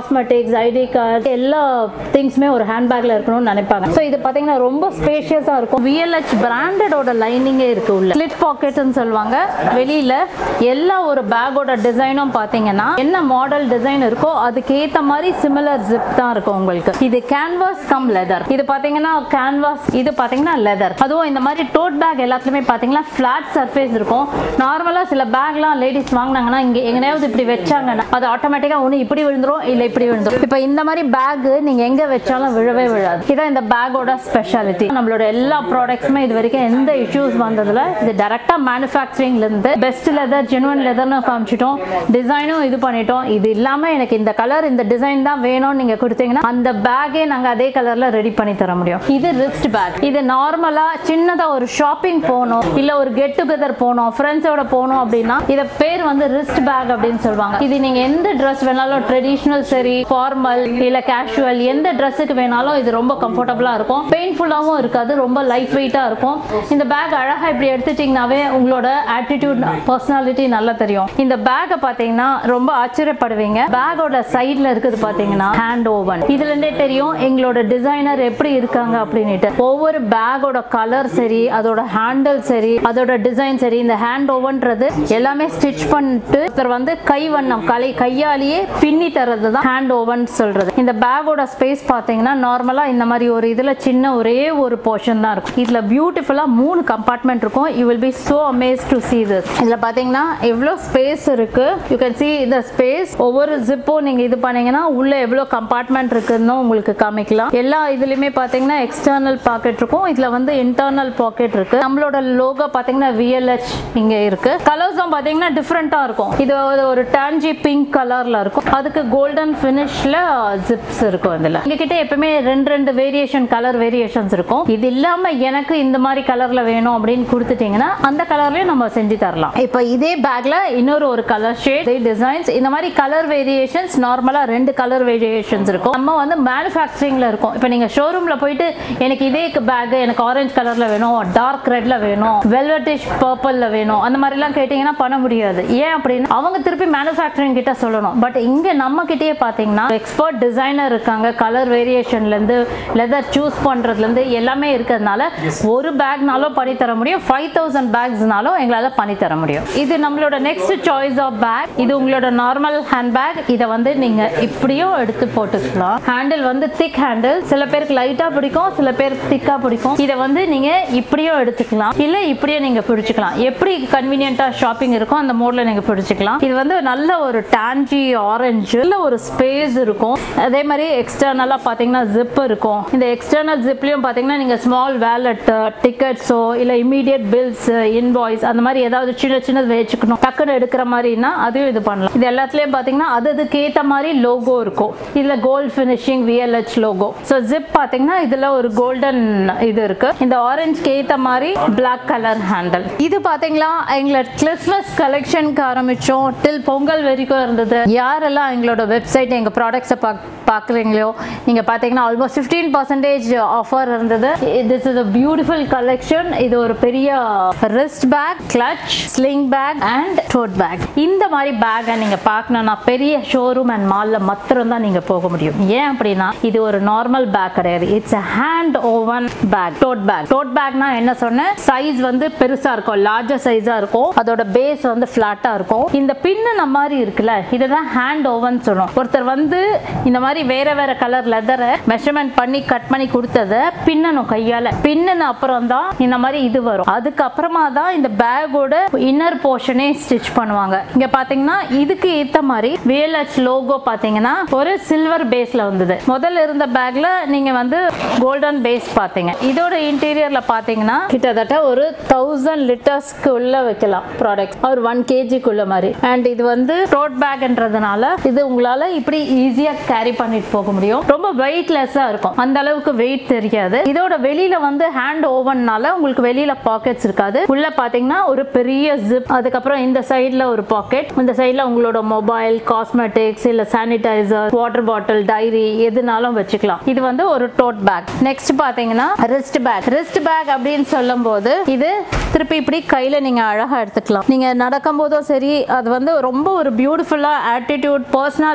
காஸ்மெட்டிக்ஸ், ஐடி கார்டு எல்லா திங்ஸ்மே ஒரு ஹேண்ட்பேக்ல இருக்கணும்னு நினைப்பாங்க. ஸோ இது பார்த்தீங்கன்னா ரொம்ப ஸ்பேஷியஸாக இருக்கும். VLH பிராண்டடோட லைனிங்கே இருக்கு உள்ள. ஸ்லிட் பாக்கெட்னு சொல்லுவாங்க. வெளியில எல்லா ஒரு பேக்கோட டிசைனும் பார்த்தீங்கன்னா என்ன மாடல் டிசைன் இருக்கோ அதுக்கு ஏற்ற மாதிரி சிமிலர் ஜிப் தான் இருக்கும் உங்களுக்கு. இது கேன்வாஸ் கம் லெதர். இது பார்த்தீங்கன்னா கேன்வாஸ், இது பார்த்தீங்கன்னா லெதர். அதுவும் இந்த மாதிரி டோட் பேக் எல்லாத்துலயுமே பார்த்தீங்கன்னா ஃபிளாட் சர்ஃபேஸ் இருக்கும். நார்மலா சில பேக்லாம் லேடிஸ் வாங்கினாங்கன்னா இங்க எங்கேயாவது இப்படி வச்சாங்கன்னா அது ஆட்டோமேட்டிக்கா ஒன்று இப்படி விழுந்துரும், இல்லை இப்படி விழுந்துரும். இப்போ இந்த மாதிரி பேக் நீங்க எங்க வச்சாலும் விழவே விழாது. இதான் இந்த பேக்கோட ஸ்பெஷாலிட்டி. நம்மளோட எல்லா ப்ராடக்ட்ஸுமே இது வரைக்கும் எந்த இஷ்யூஸ் வந்ததுல இது டைரக்டா மேனுஃபேக்சரிங்ல இருந்து பெஸ்ட் லெதர், ஜெனுவன் லெதர்னு காமிச்சிட்டோம். டிசைனும் இது பண்ணிட்டோம். இது இல்லாம எனக்கு இந்த கலர் இந்த டிசைன் தான் வேணும்னு நீங்க கொடுத்தீங்கன்னா அந்த பேக்கே நாங்க அதே கலர்ல ரெடி பண்ணி தர முடியும். இது ரிஸ்ட் பேக். இது நார்மலா சின்னதா ஒரு ஷாப்பிங் போகணும், இல்ல ஒரு கெட் டுகெதர் போகணும், ஃப்ரெண்ட்ஸோட போகணும் அப்படின்னா இத பேர் வந்து ரிஸ்ட் பேக் அப்படின்னு சொல்லுவாங்க. இது நீங்க எந்த ட்ரெஸ் வேணாலும், ட்ரெடிஷனல் சரி, ஃபார்மல் இல்ல கேஷுவல், எந்த ட்ரெஸ்ஸுக்கு வேணாலும் இது ரொம்ப கம்ஃபர்டபுளா இருக்கும். பெயின்ஃபுல்லாவும் இருக்காது, ரொம்ப லைட் வெயிட்டா இருக்கும். இந்த பேக் அழகா இப்படி எடுத்துட்டீங்கன்னாவே உங்களோட ஆட்டிடியூட், பர்சனாலிட்டி நல்லா தெரியும். இந்த பேக்கை பாத்தீங்கன்னா ரொம்ப ஆச்சரியப்படுவீங்க. பேக்கோட சைட்ல இருக்குது பாத்தீங்கன்னா ஹேண்ட் ஓவன். இதுல இருந்தே தெரியும் எங்களோட டிசைனர் எப்படி இருக்காங்க அப்படின்னுட்டு. ஒவ்வொரு பேக்கோட கலர் சரி, அதோட ஹேண்டில் சரி, அதோட டிசைன் சரி, இந்த ஹேண்ட் ஓவன்றது எல்லாமே ஸ்டிச் பண்ணிட்டு வந்து கைவண்ணம் கையாலேயே பின்னி தரது தான் ஹேண்ட் ஓவன் சொல்றது. இந்த பேக்கோட ஸ்பேஸ் பாத்தீங்கன்னா நார்மலா இந்த மாதிரி ஒரு இதுல சின்ன ஒரே ஒரு போர்ஷன் தான் இருக்கும். இதுல பியூட்டிஃபுல்லா 3 கம்பார்ட்மெண்ட் இருக்கும். You will be so amazed to see this. இதுல பாத்தீங்கன்னா எவ்வளவு ஸ்பேஸ் இருக்கு. You can see the space. ஒவ்வொரு ஜிப்பும் நீங்க இது பண்ணீங்கன்னா உள்ள எவ்வளவு கம்பார்ட்மெண்ட் இருக்குன்னு உங்களுக்கு காமிக்கலாம். எல்லா இதுலயுமே பாத்தீங்கன்னா எக்ஸ்டர்னல் பாக்கெட் இருக்கும். இதுல வந்து இன்டர்னல் பாக்கெட் இருக்கு. நம்மளோட லோகோ பாத்தீங்கன்னா VLH இங்க இருக்கு. கலர்ஸும் பாத்தீங்கன்னா டிஃபரெண்டா இருக்கும். இது ஒரு டான்ஜி பிங்க் கலர்ல இருக்கும். அதுக்கு கோல்டன் ஃபினிஷ்ல ஜிப்ஸ் இருக்கும். இதுல எங்ககிட்ட எப்பவுமே ரெண்டு வேரியேஷன், கலர் வேரியேஷன்ஸ் இருக்கும். இது இல்லாம எனக்கு இந்த மாதிரி கலர்ல வேணும் அப்படின்னு கொடுத்துட்டீங்கன்னா அந்த கலர்லயும் நம்ம செஞ்சு தரலாம். இப்போ இதே பேக்ல இன்னொரு கலர் ஷேட், டிசைன்ஸ், இந்த மாதிரி கலர் வேரியேஷன்ஸ் நார்மலா 2 கலர் வேரியேஷன்ஸ் இருக்கும். நம்ம வந்து மேனுஃபேக்சரிங்ல இருக்கும். இப்போ நீங்க ஷோரூம்ல போயிட்டு எனக்கு இதே பேக் எனக்கு ஆரஞ்சு கலர்ல வேணும், டார்க் ரெட்ல வேணும், வெல்வெட்டிஷ் பர்பிள்ல வேணும், அந்த மாதிரி எல்லாம் கேட்டீங்கன்னா பண்ண முடியாது. ஏன் அப்படின்னா அவங்க திருப்பி மேனுஃபேக்சரிங் கிட்ட சொல்லணும். பட் இங்க நம்ம கிட்டயே பாத்தீங்கன்னா எக்ஸ்பர்ட் டிசைனர் இருக்காங்க. கலர் வேரியேஷன்ல இருந்து லெதர் சூஸ் பண்றதுல இருந்து எல்லாமே இருக்கிறதுனால ஒரு பேக்னாலும் பண்ணி தர முடியும். 5000 பேக்ஸ்னாலும் எங்களால பண்ணி தர முடியும். இது நம்மளோட நெக்ஸ்ட் சாய்ஸ் ஆஃப் பேக். இது உங்களோட நார்மல் ஹேண்ட் பேக். இதை வந்து நீங்க இப்படியும் எடுத்து போட்டுக்கலாம். ஹேண்டில் வந்து திக் ஹேண்டில். சில பேருக்கு லைட்டா பிடிக்கும், சில பேருக்கு திக்கா பிடிக்கும். இதை வந்து நீங்க இப்படியும் எடுத்துக்கலாம், இல்ல இப்படியே நீங்க பிடிச்சுக்கலாம். எப்படி கன்வீனியன்ட்டா ஷாப்பிங் இருக்கும் அந்த மோட்ல நீங்க பிடிச்சுக்கலாம். இது வந்து நல்ல ஒரு டான்ஜி ஆரஞ்சு, நல்ல ஒரு ஸ்பேஸ் இருக்கும். அதே மாதிரி எக்ஸ்டர்னலா பாத்தீங்கன்னா ஜிப் இருக்கும். இந்த எக்ஸ்டர்னல் ஜிப்லயும் பாத்தீங்கன்னா நீங்க ஸ்மால் வேலட், டிக்கெட்ஸோ இல்ல இமீடியட் பில்ஸ், இன்வாய்ஸ் அந்த மாதிரி ஏதாவது சின்ன வச்சுக்கணும், டக்குன்னு எடுக்கிற மாதிரினா அதையும் இது பண்ணலாம். இது எல்லாத்துலயும் பாத்தீங்கன்னா அதுக்கு ஏத்த மாதிரி லோகோ இருக்கும். இதுல gold finishing VLH logo. So zip பாத்தீங்கன்னா இதுல ஒரு கோல்டன் இது இருக்கு. இந்த ஆரஞ்சுக்கு ஏத்த மாதிரி பிளாக் கலர் ஹேண்டில். இது பாத்தீங்களா எங்களோட கிறிஸ்மஸ் கலெக்ஷனுக்கு ஆரம்பிச்சோம். டில் பொங்கல் வரைக்கும் இருந்தது. யாரெல்லாம் எங்களோட வெப்சைட் எங்க ப்ராடக்ட்ஸை பார்க்குறீங்களோ நீங்க பாத்தீங்கன்னா ஆல்மோஸ்ட் 15% ஆஃபர் இருந்தது. This is a beautiful collection. இது ஒரு பெரிய wrist bag, clutch, sling bag and tote bag. இந்த மாதிரி பேக்கை நீங்க பார்க்கணும்னா பெரிய ஷோரூம் அண்ட் மால்ல மாத்திரம் தான் நீங்க போக முடியும். ஏன் அப்படின்னா இது ஒரு நார்மல் பேக் கிடையாது. It's a hand woven bag, tote bag. tote bagனா என்ன சொன்னேன், சைஸ் வந்து பெருசா இருக்கும், லார்ஜர் சைஸா இருக்கும். அதோட பேஸ் வந்து ஃபிளாட்டா இருக்கும். இந்த பின்ன மாதிரி இருக்குல்ல, இதுதான் ஹேண்ட் ஓவன் சொல்றோம். ஒருத்தர் வந்து இந்த மாதிரி வேற கலர் லெதரை மெஷர்மெண்ட் பண்ணி கட் பண்ணி கொடுத்ததை பின்னணும் கையால. பின்னன அப்புறம் தான் இந்த மாதிரி இது வரும். அதுக்கு அப்புறமா தான் இந்த பேக்கோட இன்னர் போர்ஷனே ஸ்டிச் பண்ணுவாங்க. இங்க பாத்தீங்கன்னா இதுக்கு ஏத்த மாதிரி VLH லோகோ பாத்தீங்கன்னா ஒரு சில்வர் பேஸ்ல வந்தது. முதல்ல இருந்த பேக்ல நீங்க வந்து கோல்டன் பேஸ் பாத்தீங்க. இதோட இன்டீரியர்ல பாத்தீங்கன்னா கிட்டத்தட்ட ஒரு 1000 லிட்டர்ஸ்க்கு உள்ள வைக்கலாம் ப்ராடக்ட், ஒரு 1 kgக்குள்ள மாதிரி. அண்ட் இது வந்து டோட் பேக்ன்றதுனால இது உங்களால இப்படி ஈஸியா கேரி பண்ணிட்டு போக முடியும். ரொம்ப வெயிட்லெஸ்ஸா இருக்கும், அந்த அளவுக்கு வெயிட் தெரியாது. இதோட வெளியில வந்து ஹேண்ட் ஓவன்னால உங்களுக்கு வெளியில பாக்கெட்ஸ் இருக்காது. உள்ள பாத்தீங்கன்னா ஒரு பெரிய ஜிப், அதுக்கப்புறம் இந்த சைடுல ஒரு பாக்கெட், இந்த சைடுல உங்களோட மொபைல், காஸ்மெட்டிக்ஸ் இல்ல சானிடைசர், வாட்டர் பாட்டில், டைரி எதுனாலும் வச்சுக்கலாம். இது வந்து ஒரு டோட் பேக். நெக்ஸ்ட் பாத்தீங்கன்னா ரிஸ்ட் பேக். ரிஸ்ட் பேக் அப்படின்னு சொல்லும் போது இது திருப்பி இப்படி கையில நீங்க அழகா எடுத்துக்கலாம். நீங்க நடக்கும் போதும் சரி, அது வந்து ரொம்ப ஒரு பியூட்டிஃபுல்லா ஆட்டிடியூட், பர்சனாலிட்டியை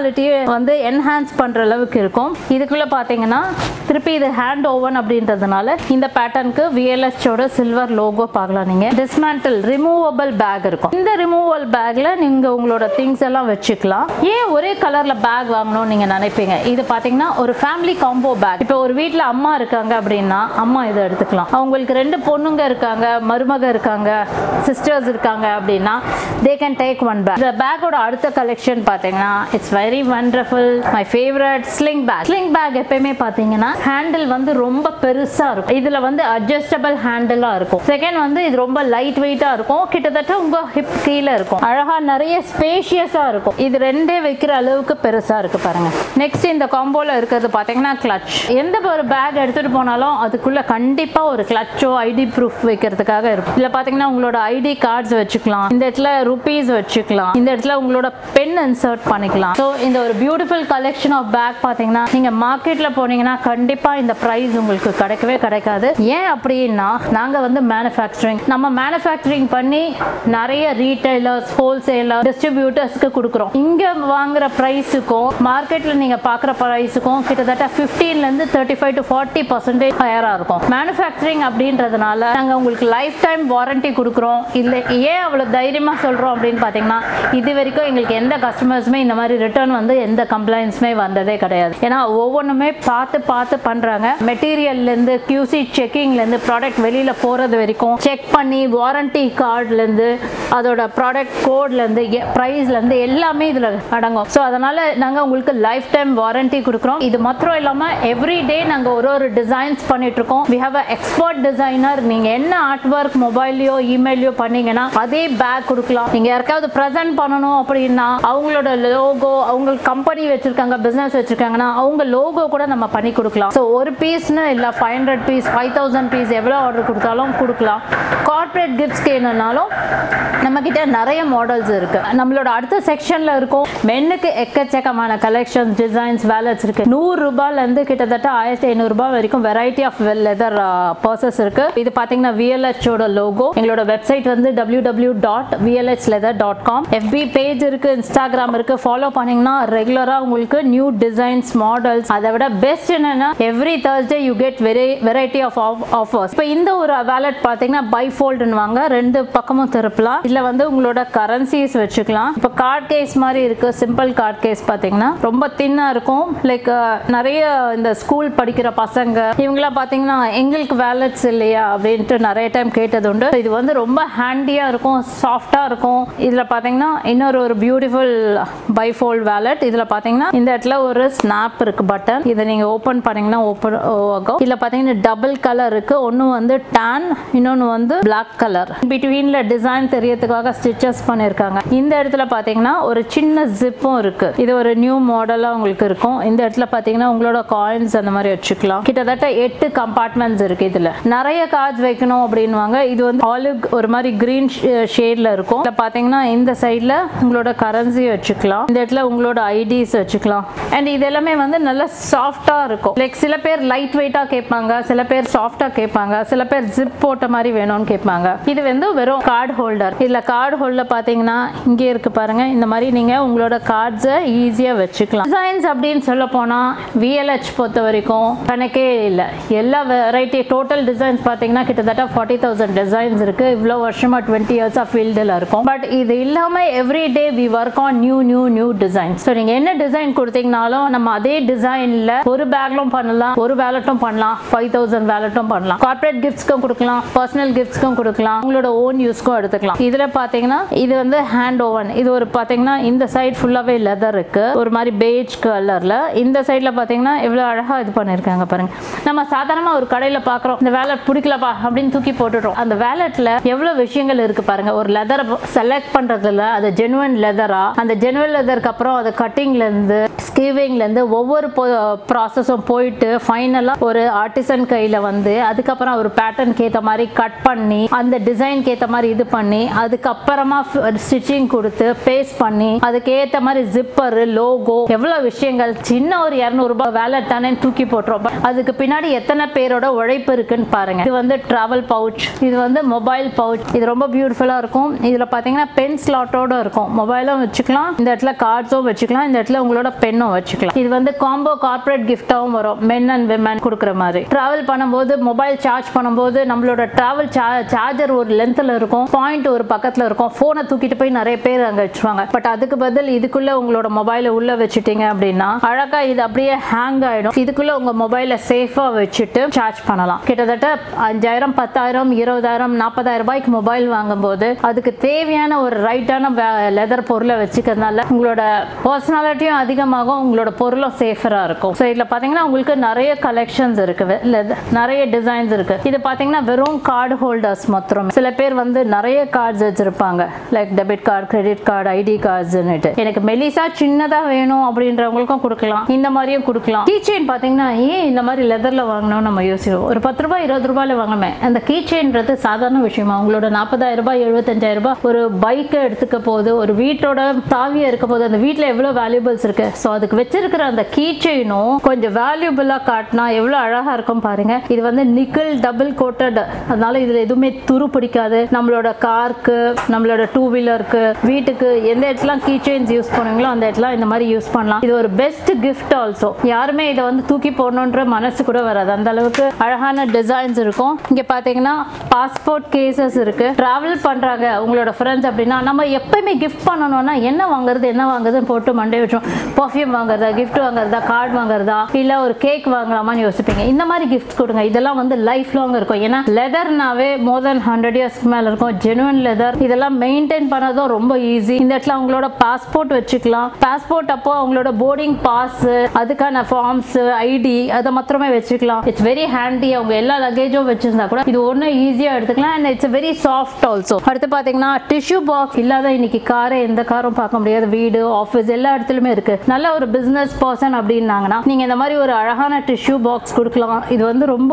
வந்து என்ஹான்ஸ் பண்ற அளவுக்கு இருக்கும். இதுக்குள்ள பாத்தீங்கன்னா திருப்பி இது ஹேண்ட் ஓவன் அப்படின்றதுனால இந்த பேட்டர்னுக்கு VLH ஓட சில்வர் லோகோ பார்க்கலாம். நீங்க டிஸ்மேண்டில் ரிமூவபிள் பேக் இருக்கும். இந்த ரிமூவபிள் பேக்ல நீங்க உங்களோட திங்ஸ் எல்லாம் வச்சுக்கலாம். ஏன் ஒரே கலர்ல பேக் வாங்கணும் நீங்க நினைப்பீங்க. இது பாத்தீங்கன்னா ஒரு ஃபேமிலி காம்போ பேக். இப்போ ஒரு வீட்ல அம்மா இருக்காங்க அப்படின்னா அம்மா இதை எடுத்துக்கலாம். அவங்களுக்கு 2 பொண்ணுங்க இருக்காங்க, மருமக இருக்காங்க, சிஸ்டர்ஸ் இருக்காங்க அப்படின்னா they can take one bag. இந்த பேக்கோட அடுத்த கலெக்ஷன் பாத்தீங்கன்னா it's very wonderful. My favourite sling bag. Sling bag எப்பவுமே பாத்தீங்கன்னா ஹேண்டில் வந்து ரொம்ப பெருசா இருக்கும். இதுல வந்து அட்ஜஸ்டபிள் ஹேண்டிலா இருக்கும். செகண்ட் வந்து இது ரொம்ப லைட் வெயிட்டா இருக்கும். கிட்டத்தட்ட உங்க ஹிப் கீழே இருக்கும். அழகா நிறைய ஸ்பேஷியஸா இருக்கும். இது ரெண்டே வைக்கிற அளவுக்கு பெருசா இருக்கு பாருங்க. நெக்ஸ்ட் இந்த காம்போல இருக்கிறது பாத்தீங்கன்னா கிளட்ச். எந்த ஒரு பேக் எடுத்துட்டு போனாலும் அதுக்குள்ள கண்டிப்பா ஒரு கிளட்சோ ஐடி ப்ரூஃப் வைக்கிறதுக்காக இருக்கும். இதுல பாத்தீங்கன்னா உங்களோட ஐடி கார்ட்ஸ் வச்சுக்கலாம். இந்த இடத்துல ருபீஸ் வச்சுக்கலாம். இந்த இடத்துல உங்களோட பென் இன்சர்ட் பண்ணிக்கலாம். ஸோ இந்த ஒரு பியூட்டிஃபுல் கலெக்ஷன் ஆஃப் பேக் பாத்தீங்கன்னா நீங்க மார்க்கெட்ல போனீங்கன்னா கண்டிப்பா இந்த பிரைஸ் உங்களுக்கு கிடைக்கவே கிடைக்காது. ஏன் அப்படின்னா நாங்க வந்து மேனுஃபேக்சரிங், நம்ம மேனுஃபேக்சரிங் பண்ணி நிறைய ரீட்டைலர்ஸ், ஹோல்சேலர், டிஸ்ட்ரிபியூட்டர்ஸ்க்கு கொடுக்குறோம். இங்க வாங்குற பிரைஸுக்கும் மார்க்கெட்ல நீங்க பாக்குற பிரைஸுக்கும் கிட்டத்தட்ட 15ல இருந்து 35 to 40% ஹையரா இருக்கும். மேனுஃபேக்சரிங் அப்படின்றதுனால நாங்க உங்களுக்கு லைஃப் டைம் வாரண்டி கொடுக்குறோம். இல்ல ஏன் அவ்வளவு தைரியமா சொல்றோம் அப்படின்னு பாத்தீங்கன்னா இது வரைக்கும் எங்களுக்கு எந்த கஸ்டமர்ஸுமே இந்த மாதிரி ரிட்டர்ன் வந்து எந்த கம்ப்ளைண்ட்ஸுமே வந்ததே கிடையாது. ஏன்னா ஒவ்வொன்றுமே பார்த்து பார்த்து பண்றாங்க. மெட்டீரியல்ல இருந்து QC செக்கிங்ல இருந்து ப்ராடக்ட் வெளியில போறது வரைக்கும் செக் பண்ணி வாரண்டி கார்டுல இருந்து அதோட ப்ராடக்ட் கோட்ல இருந்து பிரைஸ்ல இருந்து எல்லாமே இதுல அடங்கும். ஸோ அதனால நாங்க உங்களுக்கு லைஃப் டைம் வாரண்டி கொடுக்குறோம். இது மாத்திரம் இல்லாம எவ்ரி டே நாங்க ஒரு டிசைன்ஸ் பண்ணிட்டு இருக்கோம். we have a expert designer. நீங்க என்ன ஆர்ட் ஒர்க் மொபைல்லையோ இமெயிலையோ பண்ணீங்கன்னா அதே பேக் கொடுக்கலாம். நீங்க யாருக்காவது ப்ரெசென்ட் பண்ணணும் அப்படின்னா அவங்களோட லோகோ, அவங்க கம்பெனி வச்சிருக்காங்க, பிசினஸ் வச்சிருக்காங்கன்னா அவங்க லோகோ கூட நம்ம பண்ணி கொடுக்கலாம். ஸோ ஒரு பீஸ்னு இல்லை 500 பீஸ் 5000 பீஸ் எவ்வளோ ஆர்டர் கொடுத்தாலும் கொடுக்கலாம். கார்பரேட் கிஃப்ட்ஸ் கேனாலும் நம்ம கிட்ட நிறைய மாடல்ஸ் இருக்கு. நம்மளோட அடுத்த செக்ஷன்ல இருக்கும் மென்னுக்கு எக்கச்சக்கமான கலெக்ஷன்ஸ், டிசைன்ஸ், வேலட்ஸ் இருக்கு. 100 ரூபாயில இருந்து கிட்டத்தட்ட 1500 ரூபாய் வரைக்கும் வெரைட்டி ஆஃப் லெதர் பர்சஸ் இருக்கு. இது பாத்தீங்கன்னா VLH ஓட லோகோ. எங்களோட வெப்சைட் வந்து www.vlhleather.com. FB பேஜ் இருக்கு, இன்ஸ்டாகிராம் இருக்கு. ஃபாலோ பண்ணீங்கன்னா ரெகுலரா உங்களுக்கு நியூ டிசைன்ஸ், மாடல்ஸ். அதை விட பெஸ்ட் என்னன்னா every Thursday you get variety of offers. இப்போ இந்த ஒரு வேலட் பாத்தீங்கன்னா பைஃபோல்டுன்னு வாங்க, 2 பக்கமும் திருப்பலாம். இதுல வந்து உங்களோட கரன்சிஸ் வச்சுக்கலாம். இப்போ கார்ட் கேஸ் மாதிரி இருக்கு. சிம்பிள் கார்ட் கேஸ் பாத்தீங்கன்னா ரொம்ப தின்னா இருக்கும். லைக் நிறைய இந்த ஸ்கூல் படிக்கிற பசங்க இவங்களாம் பாத்தீங்கன்னா எங்களுக்கு வேலட்ஸ் இல்லையா அப்படின்ட்டு நிறைய டைம் கேட்டது உண்டு. இது வந்து ரொம்ப ஹேண்டியா இருக்கும், சாஃப்டா இருக்கும். இதுல பாத்தீங்கன்னா இன்னொரு பியூட்டிஃபுல் பைஃபோல்ட் வேலட். இதுல பாத்தீங்கன்னா இந்த இடத்துல ஒரு ஸ்னாப் இருக்கு பட்டன். இதை நீங்க ஓபன் பண்ணீங்கன்னா ஓபன் ஆகும். இதுல பாத்தீங்கன்னா டபுள் கலர் இருக்கு. ஒன்னு வந்து டான், இன்னொன்னு வந்து பிளாக் கலர். பிட்வீன்ல டிசைன் தெரியறதுக்காக ஸ்டிச்சஸ் பண்ணிருக்காங்க. இந்த இடத்துல பாத்தீங்கன்னா ஒரு சின்ன ஜிப்பும் இருக்கு. இது ஒரு நியூ மாடலா உங்களுக்கு இருக்கும். இந்த இடத்துல பாத்தீங்கன்னா உங்களோட காயின்ஸ் அந்த மாதிரி வச்சுக்கலாம். கிட்டத்தட்ட 8 கம்பார்ட்மெண்ட்ஸ் இருக்கு. இதுல நிறைய கார்ட்ஸ் வைக்கணும் அப்படின்வாங்க. இது வந்து ஆலிவ் ஒரு மாதிரி கிரீன் ஷேட்ல இருக்கும். இதுல பாத்தீங்கன்னா இந்த சைட்ல உங்களோட கரன்சி வச்சுக்கலாம். இந்த இடத்துல உங்களோட ஐடிஸ் வச்சுக்கலாம். அண்ட் இது எல்லாமே வந்து நல்ல சாஃப்டா இருக்கும். லைக் சில பேர் லைட் வெயிட்டா கேட்பாங்க, சில பேர் சாஃப்டா கேட்பாங்க, சில பேர் ஜிப் போட்ட மாதிரி வேணும்னு கேட்பாங்க. இது வந்து வெறும் கார்டு ஹோல்டர். இதுல கார்டு ஹோல்டர் பாத்தீங்கன்னா இங்கே இருக்கு பாருங்க. இந்த மாதிரி நீங்க உங்களோட கார்ட்ஸை ஈஸியா வச்சுக்கலாம். டிசைன்ஸ் அப்படின்னு சொல்ல போனா VLH பொறுத்த வரைக்கும் கணக்கே இல்லை. எல்லா வெரைட்டி டோட்டல் டிசைன்ஸ் பாத்தீங்கன்னா கிட்டத்தட்ட 40,000 டிசைன்ஸ் இருக்கு. இவ்வளோ வருஷமா 20 years ஃபீல்டில் இருக்கும். பட் இது இல்லாம every day we work on new design. So நீங்க என்ன டிசைன் கொடுத்தீங்கனாலும் நம்ம அதே டிசைன்ல ஒரு பேக்லும் பண்ணலாம், ஒரு வேலட்டும் பண்ணலாம், 5000 வேலட்டும் பண்ணலாம். கார்பரேட் கிஃப்ட்ஸ்க்கும் கொடுக்கலாம், பர்சனல் கிஃப்ட்ஸ்க்கும் கொடுக்கலாம், உங்களோட ஓன் யூஸ்க்கும் எடுத்துக்கலாம். இதுல பாத்தீங்கன்னா இது வந்து ஹேண்ட் ஓவன். இது ஒரு பாத்தீங்கன்னா இந்த சைடு ஃபுல்லாவே லெதர் இருக்கு, ஒரு மாதிரி பேஜ் கலர்ல. இந்த சைட்ல பாத்தீங்கன்னா எவ்வளவு அழகா இது பண்ணிருக்காங்க பாருங்க. நம்ம சாதாரணமா ஒரு கடையில பாக்குறோம், இந்த வேலட் பிடிக்கலப்பா அப்படின்னு தூக்கி போட்டுறோம். அந்த வேலட்ல எவ்வளவு விஷயங்கள் இருக்கு பாருங்க. ஒரு லெதர் செலக்ட் பண்றதுல அது ஜெனுவன் லெதரா, அந்த ஜெனுவன் லெதருக்கு அப்புறம் அது கட்டிங்ல இருந்து ஸ்கீவிங்ல இருந்து ஒவ்வொரு ப்ராசஸும் போயிட்டு ஃபைனலா ஒரு ஆர்டிசன் கையில வந்து அதுக்கப்புறம் ஒரு பேட்டர்னுக்கு ஏற்ற மாதிரி கட் பண்ணி அந்த டிசைனுக்கு ஏற்ற மாதிரி இது பண்ணி அதுக்கப்புறமா ஸ்டிச்சிங் கொடுத்து பேஸ்ட் பண்ணி அதுக்கு ஏற்ற மாதிரி ஜிப்பர், லோகோ, எவ்வளவு விஷயங்கள். சின்ன ஒரு 200 ரூபாய் வேலட் தானே தூக்கி போட்டுரும். அதுக்கு பின்னாடி எத்தனை பேரோட உழைப்பு இருக்குன்னு பாருங்க. இது வந்து டிராவல் பவுச், இது வந்து மொபைல் பவுச். இது ரொம்ப பியூட்டிஃபுல்லா இருக்கும். இதுல பாத்தீங்கன்னா பென் ஸ்லாட்டோட இருக்கும். மொபைலும் வச்சுக்கலாம், இந்த இடத்துல கார்ட்ஸும் வச்சுக்கலாம், இந்த இடத்துல உங்களோட பென்னும் வச்சுக்கலாம். இது வந்து காம்போ கார்ப்பரேட் கிஃப்டாவும் வரும், மென் அண்ட் விமன் கொடுக்குற மாதிரி. டிராவல் பண்ணும்போது மொபைல் சார்ஜ் பண்ணும்போது நம்மளோட டிராவல் சார்ஜர் ஒரு லென்த்ல இருக்கும், பாயிண்ட் ஒரு பக்கத்துல இருக்கும், போனை தூக்கிட்டு போய் நிறைய பேர் அங்க வச்சுருவாங்க. பட் அதுக்கு பதில் இதுக்குள்ள உங்களோட மொபைலை உள்ள வச்சுட்டீங்க அப்படின்னா அழகா இது அப்படியே ஹேங் ஆயிடும். இதுக்குள்ள உங்க மொபைலை சேஃபா வச்சுட்டு சார்ஜ் பண்ணலாம். கிட்டத்தட்ட 5000 10,000 20,000 40,000 ரூபாய்க்கு மொபைல் வாங்கும்போது அதுக்கு தேவையான ஒரு ரைட்டான லெதர் பொருளை வச்சுக்கிறதுனால உங்களோட பர்சனாலிட்டியும் அதிகமாகும், உங்களோட பொருளும் சேஃபரா இருக்கும். ஸோ இதில் பார்த்தீங்கன்னா உங்களுக்கு நிறைய கலெக்ஷன்ஸ் இருக்கு, நிறைய டிசைன்ஸ் இருக்கு. இது பார்த்தீங்கன்னா வெறும் கார்டு ஹோல்டர்ஸ் மாத்திரம். சில பேர் வந்து நிறைய கார்ட்ஸ் வச்சிருப்பாங்க, like debit card, credit card, ID கார்ட்ஸ்னுட்டு. எனக்கு மெலிசா சின்னதா வேணும் அப்படின்றவங்களுக்கும் கொடுக்கலாம், இந்த மாதிரியும் கொடுக்கலாம். கீ செயின் பார்த்தீங்கன்னா ஏன் இந்த மாதிரி லெதர்ல வாங்கணும் நம்ம யோசிக்கிறோம். ஒரு 10 ரூபாய் 20 ரூபாயில வாங்கமே. அந்த கீ செயின்றது சாதாரண விஷயமா உங்களோட 40,000 ரூபாய் 75,000 ரூபாய் ஒரு பைக்கை எடுத்துக்க போது, ஒரு வீட்டோட தாவியா இருக்க போது அந்த வீட்டில் எவ்வளவு வேல்யூபிள்ஸ் இருக்கு. ஸோ அதுக்கு வச்சிருக்கிற அந்த கீ செயினும் கொஞ்சம் வேல்யூபிளா காட்டினா எவ்வளவு அழகா இருக்கும் பாருங்க. இது வந்து நிக்கல் டபுள் கோட்டட், அதனால இதுல எதுவுமே துரு பிடிக்காது. நம்மளோட காருக்கு, நம்மளோட 2 வீலருக்கு, வீட்டுக்கு எந்த இடத்துல கீ செயின்ஸ் யூஸ் பண்ணுவீங்களோ அந்த இடத்துல இந்த மாதிரி யூஸ் பண்ணலாம். இது ஒரு பெஸ்ட் கிஃப்ட் ஆல்சோ. யாருமே இதை வந்து தூக்கி போடணுன்ற மனசு கூட வராது, அந்த அளவுக்கு அழகான டிசைன்ஸ் இருக்கும். இங்க பாத்தீங்கன்னா பாஸ்போர்ட் கேசஸ் இருக்கு. டிராவல் பண்றாங்க உங்களோட ஃப்ரெண்ட்ஸ் அப்படின்னா நம்ம எப்பயுமே கிஃப்ட் பண்ணணும்னா என்ன வாங்குறதுன்னு போட்டு மண்டே வச்சோம். பர்ஃப்யூம் வாங்குறதா, கிஃப்ட் வாங்குறதா, கார்டு வாங்குறதா, இல்ல ஒரு கேக் வாங்கலாமான்னு யோசிப்பீங்க. இந்த மாதிரி கிஃப்ட் கொடுங்க. இதெல்லாம் வந்து லைஃப் லாங் இருக்கும். ஏன்னா லெதர்னாவே மோர் தென் 100 இயர்ஸ்க்கு மேல இருக்கும். Genuine leather. இதெல்லாம் மெயின்டைன் பண்ணதும் ரொம்ப ஈஸி. இந்த இடத்துல உங்களோட பாஸ்போர்ட் வச்சுக்கலாம். பாஸ்போர்ட் அப்போ உங்களோட போர்டிங் பாஸ், அதுக்கான ஃபார்ம்ஸ், ஐடி அதை மாத்திரமே வச்சுக்கலாம். It's very handy. அவங்க எல்லா லக்கேஜும் வச்சிருந்தா கூட இது ஒன்று ஈஸியாக எடுத்துக்கலாம். And it's very soft also. அடுத்து பார்த்தீங்கன்னா டிஷ்யூ பாக்ஸ் இல்லாத இன்னைக்கு எந்த காரும் பார்க்க முடியாது. வீடு, ஆஃபீஸ் எல்லா இடத்துலையுமே இருக்கு. நல்ல ஒரு பிசினஸ் பர்சன் அப்படின்னாங்கன்னா நீங்க இந்த மாதிரி ஒரு அழகான டிஷ்யூ பாக்ஸ் கொடுக்கலாம். இது வந்து ரொம்ப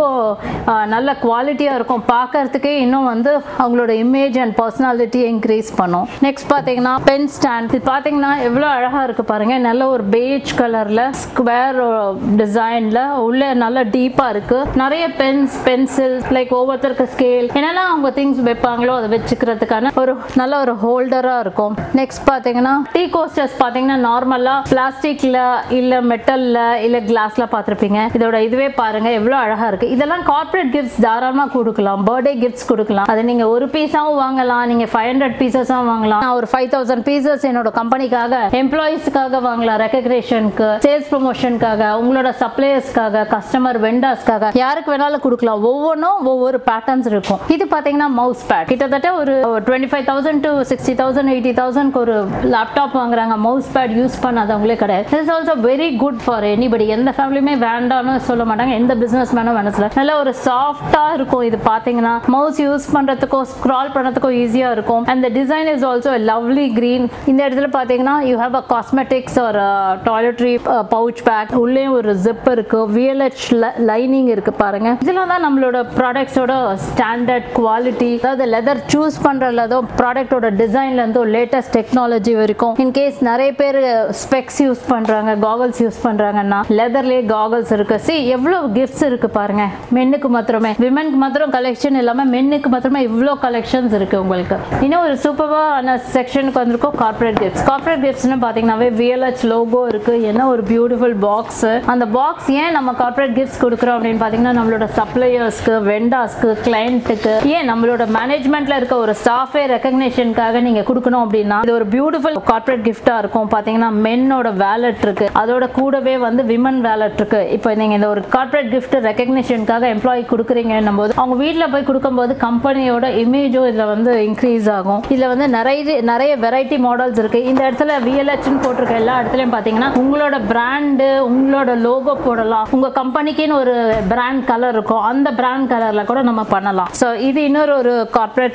நல்ல குவாலிட்டியா இருக்கும். பார்க்கறதுக்கே இன்னும் வந்து அவங்களோட இமேஜ் அண்ட் பர்சனாலிட்டி இன்க்ரீஸ் பண்ணும். நெக்ஸ்ட் பார்த்தீங்கன்னா பென் ஸ்டாண்ட். இது பார்த்தீங்கன்னா எவ்வளோ அழகா இருக்கு பாருங்க. நல்ல ஒரு பேஜ் கலர்ல ஸ்கொயர் டிசைன்ல உள்ள நல்ல டீப்பா இருக்கு. நிறைய பென்ஸ், பென்சில், லைக் ஒவ்வொருத்தருக்கு ஸ்கேல் என்னெல்லாம் அவங்க திங்ஸ் வைப்பாங்களோ அதை வச்சுக்கிறதுக்கான ஒரு நல்ல ஒரு ஹோல்டரா இருக்கும். நெக்ஸ்ட் பார்த்தீங்கன்னா டீ கோஸ்டர்ஸ். பார்த்தீங்கன்னா நார்மலா பிளாஸ்டிக்ல இல்ல மெட்டல்ல இல்ல கிளாஸ்ல பார்த்துருப்பீங்க. இதோட இதுவே பாருங்க எவ்வளோ அழகா இருக்கு. இதெல்லாம் கார்ப்பரேட் கிஃப்ட்ஸ் தாராளமா கொடுக்கலாம். பர்த்டே கிஃப்ட்ஸ் கொடுக்கலாம். அது நீங்க ஒரு பீஸாவும் வாங்கலாம், நீங்க 500 பீசஸாவும் வாங்கலாம். நான் ஒரு 5,000 பீசஸ் என்னோட கம்பெனிக்காக, எம்ப்ளாயிஸ்க்காக வாங்கலாம். ரெகக்னேஷனுக்கு, சேல்ஸ் ப்ரமோஷனுக்காக, உங்களோட சப்ளையர்ஸ்க்காக, கஸ்டமர் வெண்டர்ஸ்க்காக யாருக்கு வேணாலும் கொடுக்கலாம். ஒவ்வொன்றும் ஒவ்வொரு பேட்டர்ன்ஸ் இருக்கும். இது பார்த்தீங்கன்னா மவுஸ் பேட். கிட்டத்தட்ட ஒரு 25,000 to 60,000 80,000 ஒரு லேப்டாப் வாங்குறாங்க. மவுஸ் பேட் யூஸ் பண்ணாதவங்களே கிடையாது. It's also very good for anybody. எந்த ஃபேமிலியுமே வேண்டாம்னு சொல்ல மாட்டாங்க, எந்த பிசினஸ் மேனும் மனசுல. நல்ல ஒரு சாஃப்டா இருக்கும். இது பாத்தீங்கன்னா மவுஸ் யூஸ் பண்றதுக்கோ ஸ்க்ரால் பண்றதுக்கோ ஈஸியா இருக்கும். And the design is also lovely green. இந்த இடத்துல பாத்தீங்கன்னா யூ ஹேவ் அ காஸ்மெட்டிக்ஸ் ஒரு டாய்லெட்ரி பவுச் பேக். உள்ளே ஒரு ஜிப் இருக்கு. VLH லைனிங் இருக்கு பாருங்க. இதெல்லாம் தான் நம்மளோட ப்ராடக்ட்ஸோட ஸ்டாண்டர்ட் குவாலிட்டி. அதாவது லெதர் சூஸ் பண்றதுல ப்ராடக்டோட டிசைன்ல இருந்து லேட்டஸ்ட் டெக்னாலஜி வரைக்கும். இன்கேஸ் நிறைய பேர் ஸ்பெக்ஸ் யூஸ் பண்றாங்க, காகல்ஸ் யூஸ் பண்றாங்கன்னா லெதர்லயே காகல்ஸ் இருக்கு. எவ்வளவு கிஃப்ட்ஸ் இருக்கு பாருங்க. மென்னுக்கு மாத்திரமே, விமென்க்கு மாத்திரம் கலெக்ஷன் இல்லாம மென்னுக்கு மாத்திரமே இவ்வளோ கலெக்ஷன்ஸ் இருக்கு உங்களுக்கு. இன்னும் ஒரு சூப்பரான செக்ஷனுக்கு வந்திருக்கும் கார்ப்பரேட் கிஃப்ட்ஸ். கார்ப்பரேட் கிஃப்ட்ஸ்னு பாத்தீங்கன்னாவே VLH லோகோ இருக்கு. என்ன ஒரு பியூட்டிஃபுல் பாக்ஸ். அந்த பாக்ஸ் ஏன் நம்ம கார்ப்பரேட் கிஃப்ட்ஸ் கொடுக்குறோம் அப்படின்னு பாத்தீங்கன்னா நம்மளோட சப்ளையர்ஸ்க்கு, வெண்டார்ஸ்க்கு, கிளையண்ட்டுக்கு, ஏன் நம்மளோட மேனேஜ்மெண்ட்ல இருக்க ஒரு ஸ்டாஃபே ரெகக்னேஷனுக்காக நீங்க கொடுக்கணும் அப்படின்னா இது ஒரு பியூட்டிஃபுல் கார்ப்பரேட் கிஃப்டா இருக்கும். பாத்தீங்கன்னா மென்னோட வேலட் இருக்கு, அதோட கூடவே வந்து விமன் வேலட் இருக்கு. இப்போ நீங்க இந்த ஒரு கார்ப்பரேட் கிஃப்ட் ரெகக்னேஷனுக்காக எம்ப்ளாயி கொடுக்குறீங்கன்னும் போது அவங்க வீட்டில் போய் கொடுக்கும்போது கம்பெனியோட இமேஜும் இதுல வந்து இன்க்ரீஸ் ஆகும். இதுல வந்து நிறைய வெரைட்டி மாடல்ஸ் இருக்கு. இந்த இடத்துல VLHன்னு போட்டிருக்க எல்லா இடத்துலயும் பாத்தீங்கன்னா உங்களோட பிராண்டு, உங்களோட லோகோ போடலாம். உங்க கம்பெனிக்குன்னு ஒரு பிராண்ட் கலர் இருக்கும், அந்த பிராண்ட் கலர்ல கூட நம்ம பண்ணலாம். ஸோ இது இன்னொரு ஒரு கார்ப்பரேட்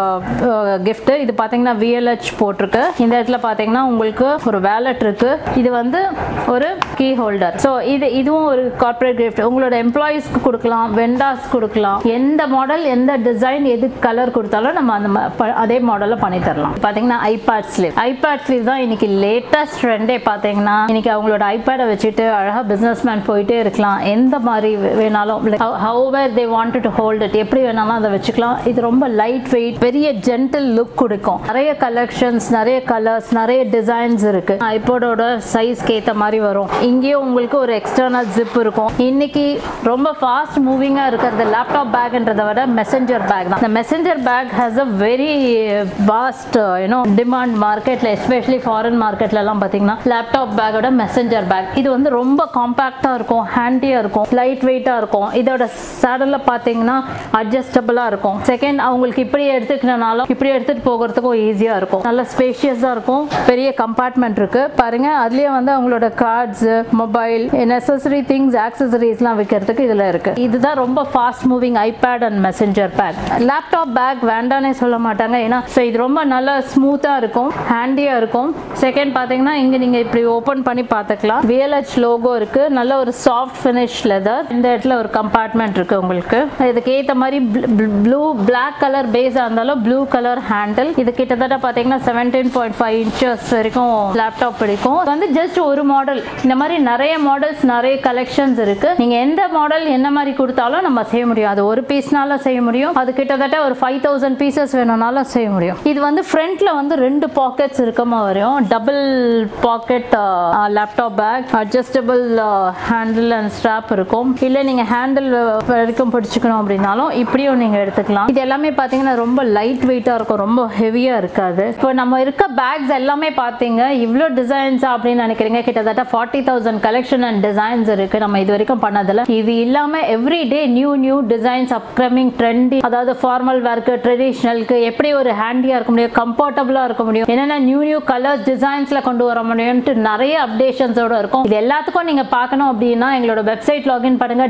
கிஃப்ட். இது பாத்தீங்கன்னா VLH போட்டிருக்கு. இந்த இடத்துல பாத்தீங்கன்னா உங்களுக்கு ஒரு வேலட் இருக்கு. இது வந்து ஒரு கீ ஹோல்டர். ஸோ இதுவும் ஒரு கார்ப்பரேட் கிஃப்ட். உங்களோட எம்ப்ளாயிஸ்க்கு கொடுக்கலாம், வெண்டார்ஸ் கொடுக்கலாம். எந்த மாடல், எந்த டிசைன், எது கலர் கொடுத்தாலும் நம்ம அதே மாடல்ல பண்ணி தரலாம். பாத்தீங்கன்னா ஐபேட் ஸ்லீவ் தான் இன்னைக்கு லேட்டஸ்ட் ட்ரெண்டே. பாத்தீங்கன்னா இன்னைக்கு அவங்களோட ஐபேடை வச்சுட்டு அழகா பிசினஸ் மேன் போயிட்டே இருக்கலாம். எந்த மாதிரி வேணாலும், however they wanted to hold it, எப்படி வேணாலும் அதை வச்சுக்கலாம். இது ரொம்ப லைட் வெயிட், பெரிய ஜென்டில் லுக் கொடுக்கும். நிறைய கலெக்ஷன்ஸ், நிறைய கலர்ஸ், நிறைய டிசைன்ஸ் இருக்கு. ஐபோடோட சைஸ்க்கு ஏற்ற மாதிரி வரும். இங்கேயும் உங்களுக்கு ஒரு எக்ஸ்டர்னல் ஜிப் இருக்கும். இன்னைக்கு ரொம்ப ஃபாஸ்ட் மூவிங்காக இருக்கிறது லேப்டாப் பேக்ன்றதை விட மெசஞ்சர் பேக் தான். இந்த messenger bag has a very vast demand மார்க்கெட்டில், எஸ்பெஷலி ஃபாரின் மார்க்கெட்லலாம் பார்த்தீங்கன்னா லேப்டாப் பேக்கோட மெசஞ்சர் பேக் இது வந்து ரொம்ப காம்பேக்டாக இருக்கும், ஹேண்டியாக இருக்கும், லைட் வெயிட்டாக இருக்கும். இதோட சேடலில் பார்த்தீங்கன்னா அட்ஜஸ்டபிளாக இருக்கும். செகண்ட், அவங்களுக்கு இப்படி எடுத்துக்கிட்டனாலும் இப்படி எடுத்துகிட்டு போகிறதுக்கும் ஈஸியாக இருக்கும். நல்ல ஸ்பேஷியஸாக இருக்கும். பெரிய கம்பார்ட்மெண்ட் இருக்கு பாருங்க. அதுலயே வந்து அவங்களோட கார்ட்ஸ், மொபைல், நெசசரி திங்ஸ், ஆக்சசரிஸ்லாம் வைக்கிறதுக்கு இதுல இருக்கு. இதுதான் ரொம்ப fast moving iPad and messenger bag. Laptop bag வேண்டானே சொல்ல மாட்டாங்க. ஏன்னா இது ரொம்ப நல்லா ஸ்மூத்தா இருக்கும், ஹேண்டியா இருக்கும். செகண்ட் பாத்தீங்கன்னா இங்க நீங்க இப்படி ஓபன் பண்ணி பார்த்துக்கலாம். VLH லோகோ இருக்கு. நல்ல ஒரு சாஃப்ட் ஃபினிஷ் லெதர். இந்த இடத்துல ஒரு கம்பார்ட்மெண்ட் இருக்கு உங்களுக்கு. இதுக்கு ஏத்த மாதிரி ப்ளூ பிளாக் கலர் பேஸா இருந்தாலும் ப்ளூ கலர் ஹேண்டில். இது கிட்டத்தட்ட பாத்தீங்கன்னா 17.5 inches வரைக்கும் லேப்டாப் பிடிக்கும். இது வந்து ஜஸ்ட் ஒரு மாடல். இந்த மாதிரி நிறைய மாடல்ஸ், நிறைய கலெக்ஷன்ஸ் இருக்கு. நீங்க எந்த மாடல் என்ன மாதிரி கொடுத்தாலும் நம்ம செய்ய முடியும். அது ஒரு பீஸ்னால செய்ய முடியும். அது கிட்டத்தட்ட ஒரு 5000 பீசஸ் வேணும்னாலும் செய்ய முடியும். இது வந்து ஃப்ரண்ட்ல வந்து 2 பாக்கெட்ஸ் இருக்கமா வரும். Double pocket laptop bag, adjustable handle and strap இருக்கும். இல்ல நீங்க ஹேண்டில் வரைக்கும் பிடிச்சிக்கணும் அப்படின்னாலும் இப்படியும் நீங்க எடுத்துக்கலாம். இது எல்லாமே பாத்தீங்கன்னா ரொம்ப லைட் வெயிட்டா இருக்கும், ரொம்ப ஹெவியா இருக்காது. இப்போ நம்ம இருக்க பேக்ஸ் எல்லாமே பாத்தீங்க இவ்ளோ டிசைன்ஸ் அப்படின்னு நினைக்கிறீங்க. கிட்டத்தட்ட 40,000 கலெக்ஷன் அண்ட் டிசைன்ஸ் இருக்கு நம்ம இது வரைக்கும் பண்ணதுல. இது இல்லாம every day new designs, upcoming trendy, அதாவது ஃபார்மல் வேர்க்கு, ட்ரெடிஷனலுக்கு எப்படி ஒரு ஹேண்டியா இருக்க முடியும், கம்ஃபர்டபுளா இருக்க முடியும், என்னென்ன நியூ கலர்ஸ் டிசைன்ஸ்ல கொண்டு வர முடியும்ட்டு நிறைய அப்டேஷன்ஸோட இருக்கும். இது எல்லாத்துக்கும் நீங்க பார்க்கணும் அப்படின்னா எங்களோட வெப்சைட் லாகின் பண்ணுங்க,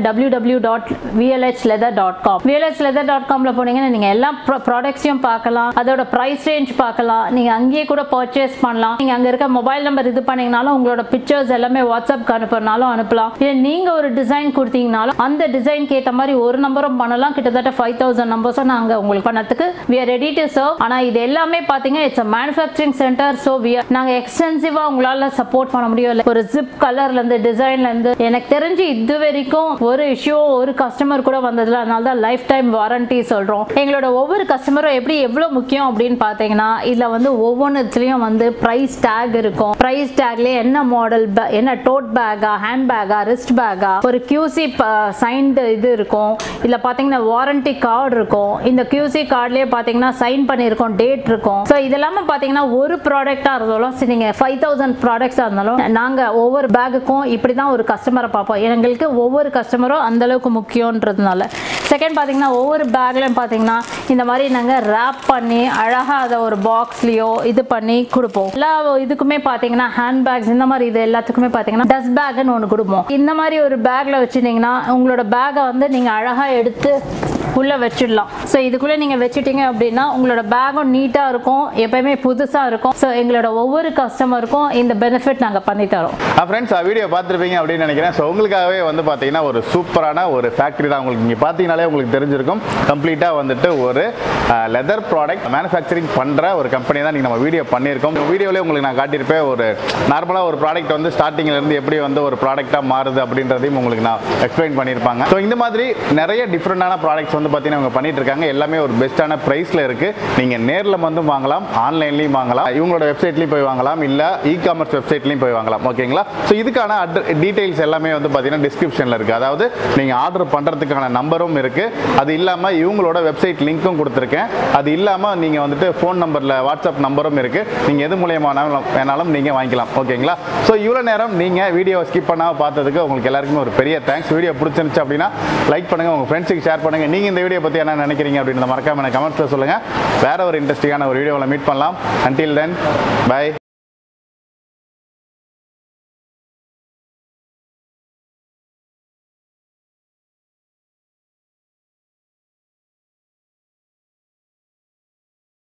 www.vlhleather.com. vlhleather.comல போனீங்கன்னா நீங்க எல்லா ப்ராடக்ட்ஸையும் பார்க்கலாம், அதோட பிரைஸ் ரேஞ்ச் பார்க்கலாம். நீங்க அங்கேயே கூட பர்ச்சேஸ் பண்ணலாம். நீங்க அங்க இருக்க மொபைல் நம்பர் இது பண்ணீங்கனாலும் உங்களோட பிக்சர்ஸ் எல்லாமே வாட்ஸ்அப்க்கு அனுப்புறனாலும் அனுப்பலாம். இல்ல நீங்க ஒரு டிசைன் கொடுத்தீங்கனாலும் அந்த டிசைனுக்கு ஏற்ற மாதிரி ஒரு நம்பரும் பண்ணலாம். கிட்டத்தட்ட 5000 நம்பர்ஸும் நாங்க உங்களுக்கு பண்ணதுக்கு we are ready to serve. ஆனா இது எல்லாமே பாத்தீங்க it's a manufacturing center, so நாங்க எக்ஸ்டென்சிவா உங்களால சப்போர்ட் பண்ண முடியும். ஒரு ஜிப் கலர்ல இருந்து டிசைன்ல இருந்து எனக்கு தெரிஞ்சு இது வரைக்கும் ஒரு இஷ்யூ ஒரு கஸ்டமர் கூட வந்ததுல. அதனால தான் லைஃப் டைம் வாரண்டி சொல்றோம். எங்களோட ஒவ்வொரு கஸ்டமரும் எப்படி எவ்வளவு முக்கியம் அப்படின்னு பாத்தீங்கன்னா இதுல வந்து ஒவ்வொன்றுலயும் வந்து பிரைஸ் டேக் இருக்கும். பிரைஸ் டேக்ல என்ன மாடல், என்ன டோட் பேக்கா, ஹேண்ட் பேக்கா, ரிஸ்ட் பேக்கா, ஒரு QC சைன்டு இது இருக்கும். இதுல பாத்தீங்கன்னா வாரண்டி கார்டு இருக்கும். இந்த QC கார்டுலயே பாத்தீங்கன்னா சைன் பண்ணிருக்கோம், டேட் இருக்கும். சோ இதெல்லாம பாத்தீங்கன்னா ஒரு ப்ராடக்ட்டா இருந்தாலும் சரி, நீங்க 5000 ப்ராடக்ட்ஸா இருந்தாலும் நாங்க ஒவ்வொரு பேக்குக்கும் இப்படிதான் ஒரு கஸ்டமரை பார்ப்போம். எங்களுக்கு ஒவ்வொரு கஸ்டமரும் அந்த அளவுக்கு முக்கியம்ன்றதுனால. செகண்ட் பாத்தீங்கன்னா ஒவ்வொரு பேக்லயும் பாத்தீங்கன்னா இந்த மாதிரி நாங்க ரேப் பண்ணி அழகா அதை ஒரு பாக்ஸ்லயோ இது பண்ணி கொடுப்போம். எல்லா இதுக்குமே பாத்தீங்கன்னா ஹேண்ட் பேக்ஸ் இந்த மாதிரி இது எல்லாத்துக்குமே பாத்தீங்கன்னா டஸ்ட் பேக்னு ஒன்று கொடுப்போம். இந்த மாதிரி ஒரு பேக்ல வச்சிருந்தீங்கன்னா உங்களோட பேக்கை வந்து நீங்க அழகா எடுத்து உள்ள வச்சிடலாம். ஸோ இதுக்குள்ள நீங்க வச்சுட்டீங்க அப்படின்னா உங்களோட பேக்கும் நீட்டா இருக்கும், எப்பயுமே புதுசா இருக்கும். ஸோ எங்களோட ஒவ்வொரு கஸ்டமருக்கும் இந்த பெனிஃபிட் நாங்க பண்ணி தரோம். ஃப்ரெண்ட்ஸ், வீடியோ பார்த்துருப்பீங்க அப்படின்னு நினைக்கிறேன். ஸோ உங்களுக்காகவே வந்து பார்த்தீங்கன்னா ஒரு சூப்பரான ஒரு ஃபேக்ட்ரி தான். உங்களுக்கு நீங்கள் பார்த்தீங்கனாலே உங்களுக்கு தெரிஞ்சிருக்கும். கம்ப்ளீட்டாக வந்துட்டு ஒரு லெதர் ப்ராடக்ட் மேனுஃபேக்சரிங் பண்ணுற ஒரு கம்பெனி தான் நீங்கள் நம்ம வீடியோ பண்ணியிருக்கோம். வீடியோலேயே உங்களுக்கு நான் காட்டியிருப்பேன். ஒரு நார்மலாக ஒரு ப்ராடக்ட் வந்து ஸ்டார்டிங்லேருந்து எப்படி வந்து ஒரு ப்ராடக்டாக மாறுது அப்படின்றதையும் உங்களுக்கு நான் எக்ஸ்பிளைன் பண்ணியிருப்பாங்க. ஸோ இந்த மாதிரி நிறைய டிஃப்ரெண்டான ப்ராடக்ட்ஸ் வந்து பார்த்தீங்கன்னா இவங்க பண்ணிட்டு இருக்காங்க. எல்லாமே ஒரு பெஸ்ட்டான ப்ரைஸில் இருக்குது. நீங்கள் நேரில் வந்து வாங்கலாம், ஆன்லைன்லையும் வாங்கலாம், இவங்களோட வெப்சைட்லையும் போய் வாங்கலாம், இல்லை இ-காமர்ஸ் வெப்சைட்லையும் போய் வாங்கலாம். ஓகேங்களா? ஸோ இதுக்கான டீட்டெயில்ஸ் எல்லாமே வந்து பார்த்தீங்கன்னா டிஸ்கிரிப்ஷனில் இருக்குது. அதாவது நீங்கள் ஆர்டர் பண்ணுறதுக்கான நம்பரும் இருக்குது. அது இல்லாமல் இவங்களோட வெப்சைட் லிங்க்கும் கொடுத்துருக்கேன். அது இல்லாமல் நீங்கள் வந்துட்டு ஃபோன் நம்பரில் வாட்ஸ்அப் நம்பரும் இருக்குது. நீங்கள் எது மூலியமான வேணாலும் நீங்கள் வாங்கிக்கலாம். ஓகேங்களா? ஸோ இவ்வளோ நேரம் நீங்கள் வீடியோவை ஸ்கிப் பண்ணாமல் பார்த்ததுக்கு உங்களுக்கு எல்லாருக்குமே ஒரு பெரிய தேங்க்ஸ். வீடியோ பிடிச்சிருந்துச்சு அப்படின்னா லைக் பண்ணுங்கள், உங்கள் ஃப்ரெண்ட்ஸுக்கு ஷேர் பண்ணுங்கள். நீங்கள் இந்த வீடியோ பற்றி என்ன நினைக்கிறீங்க அப்படின்றத மறக்காம எனக்கு கமெண்ட்ஸில் சொல்லுங்கள். வேற ஒரு இன்ட்ரெஸ்டிங்கான ஒரு வீடியோவில் மீட் பண்ணலாம். Until then, bye.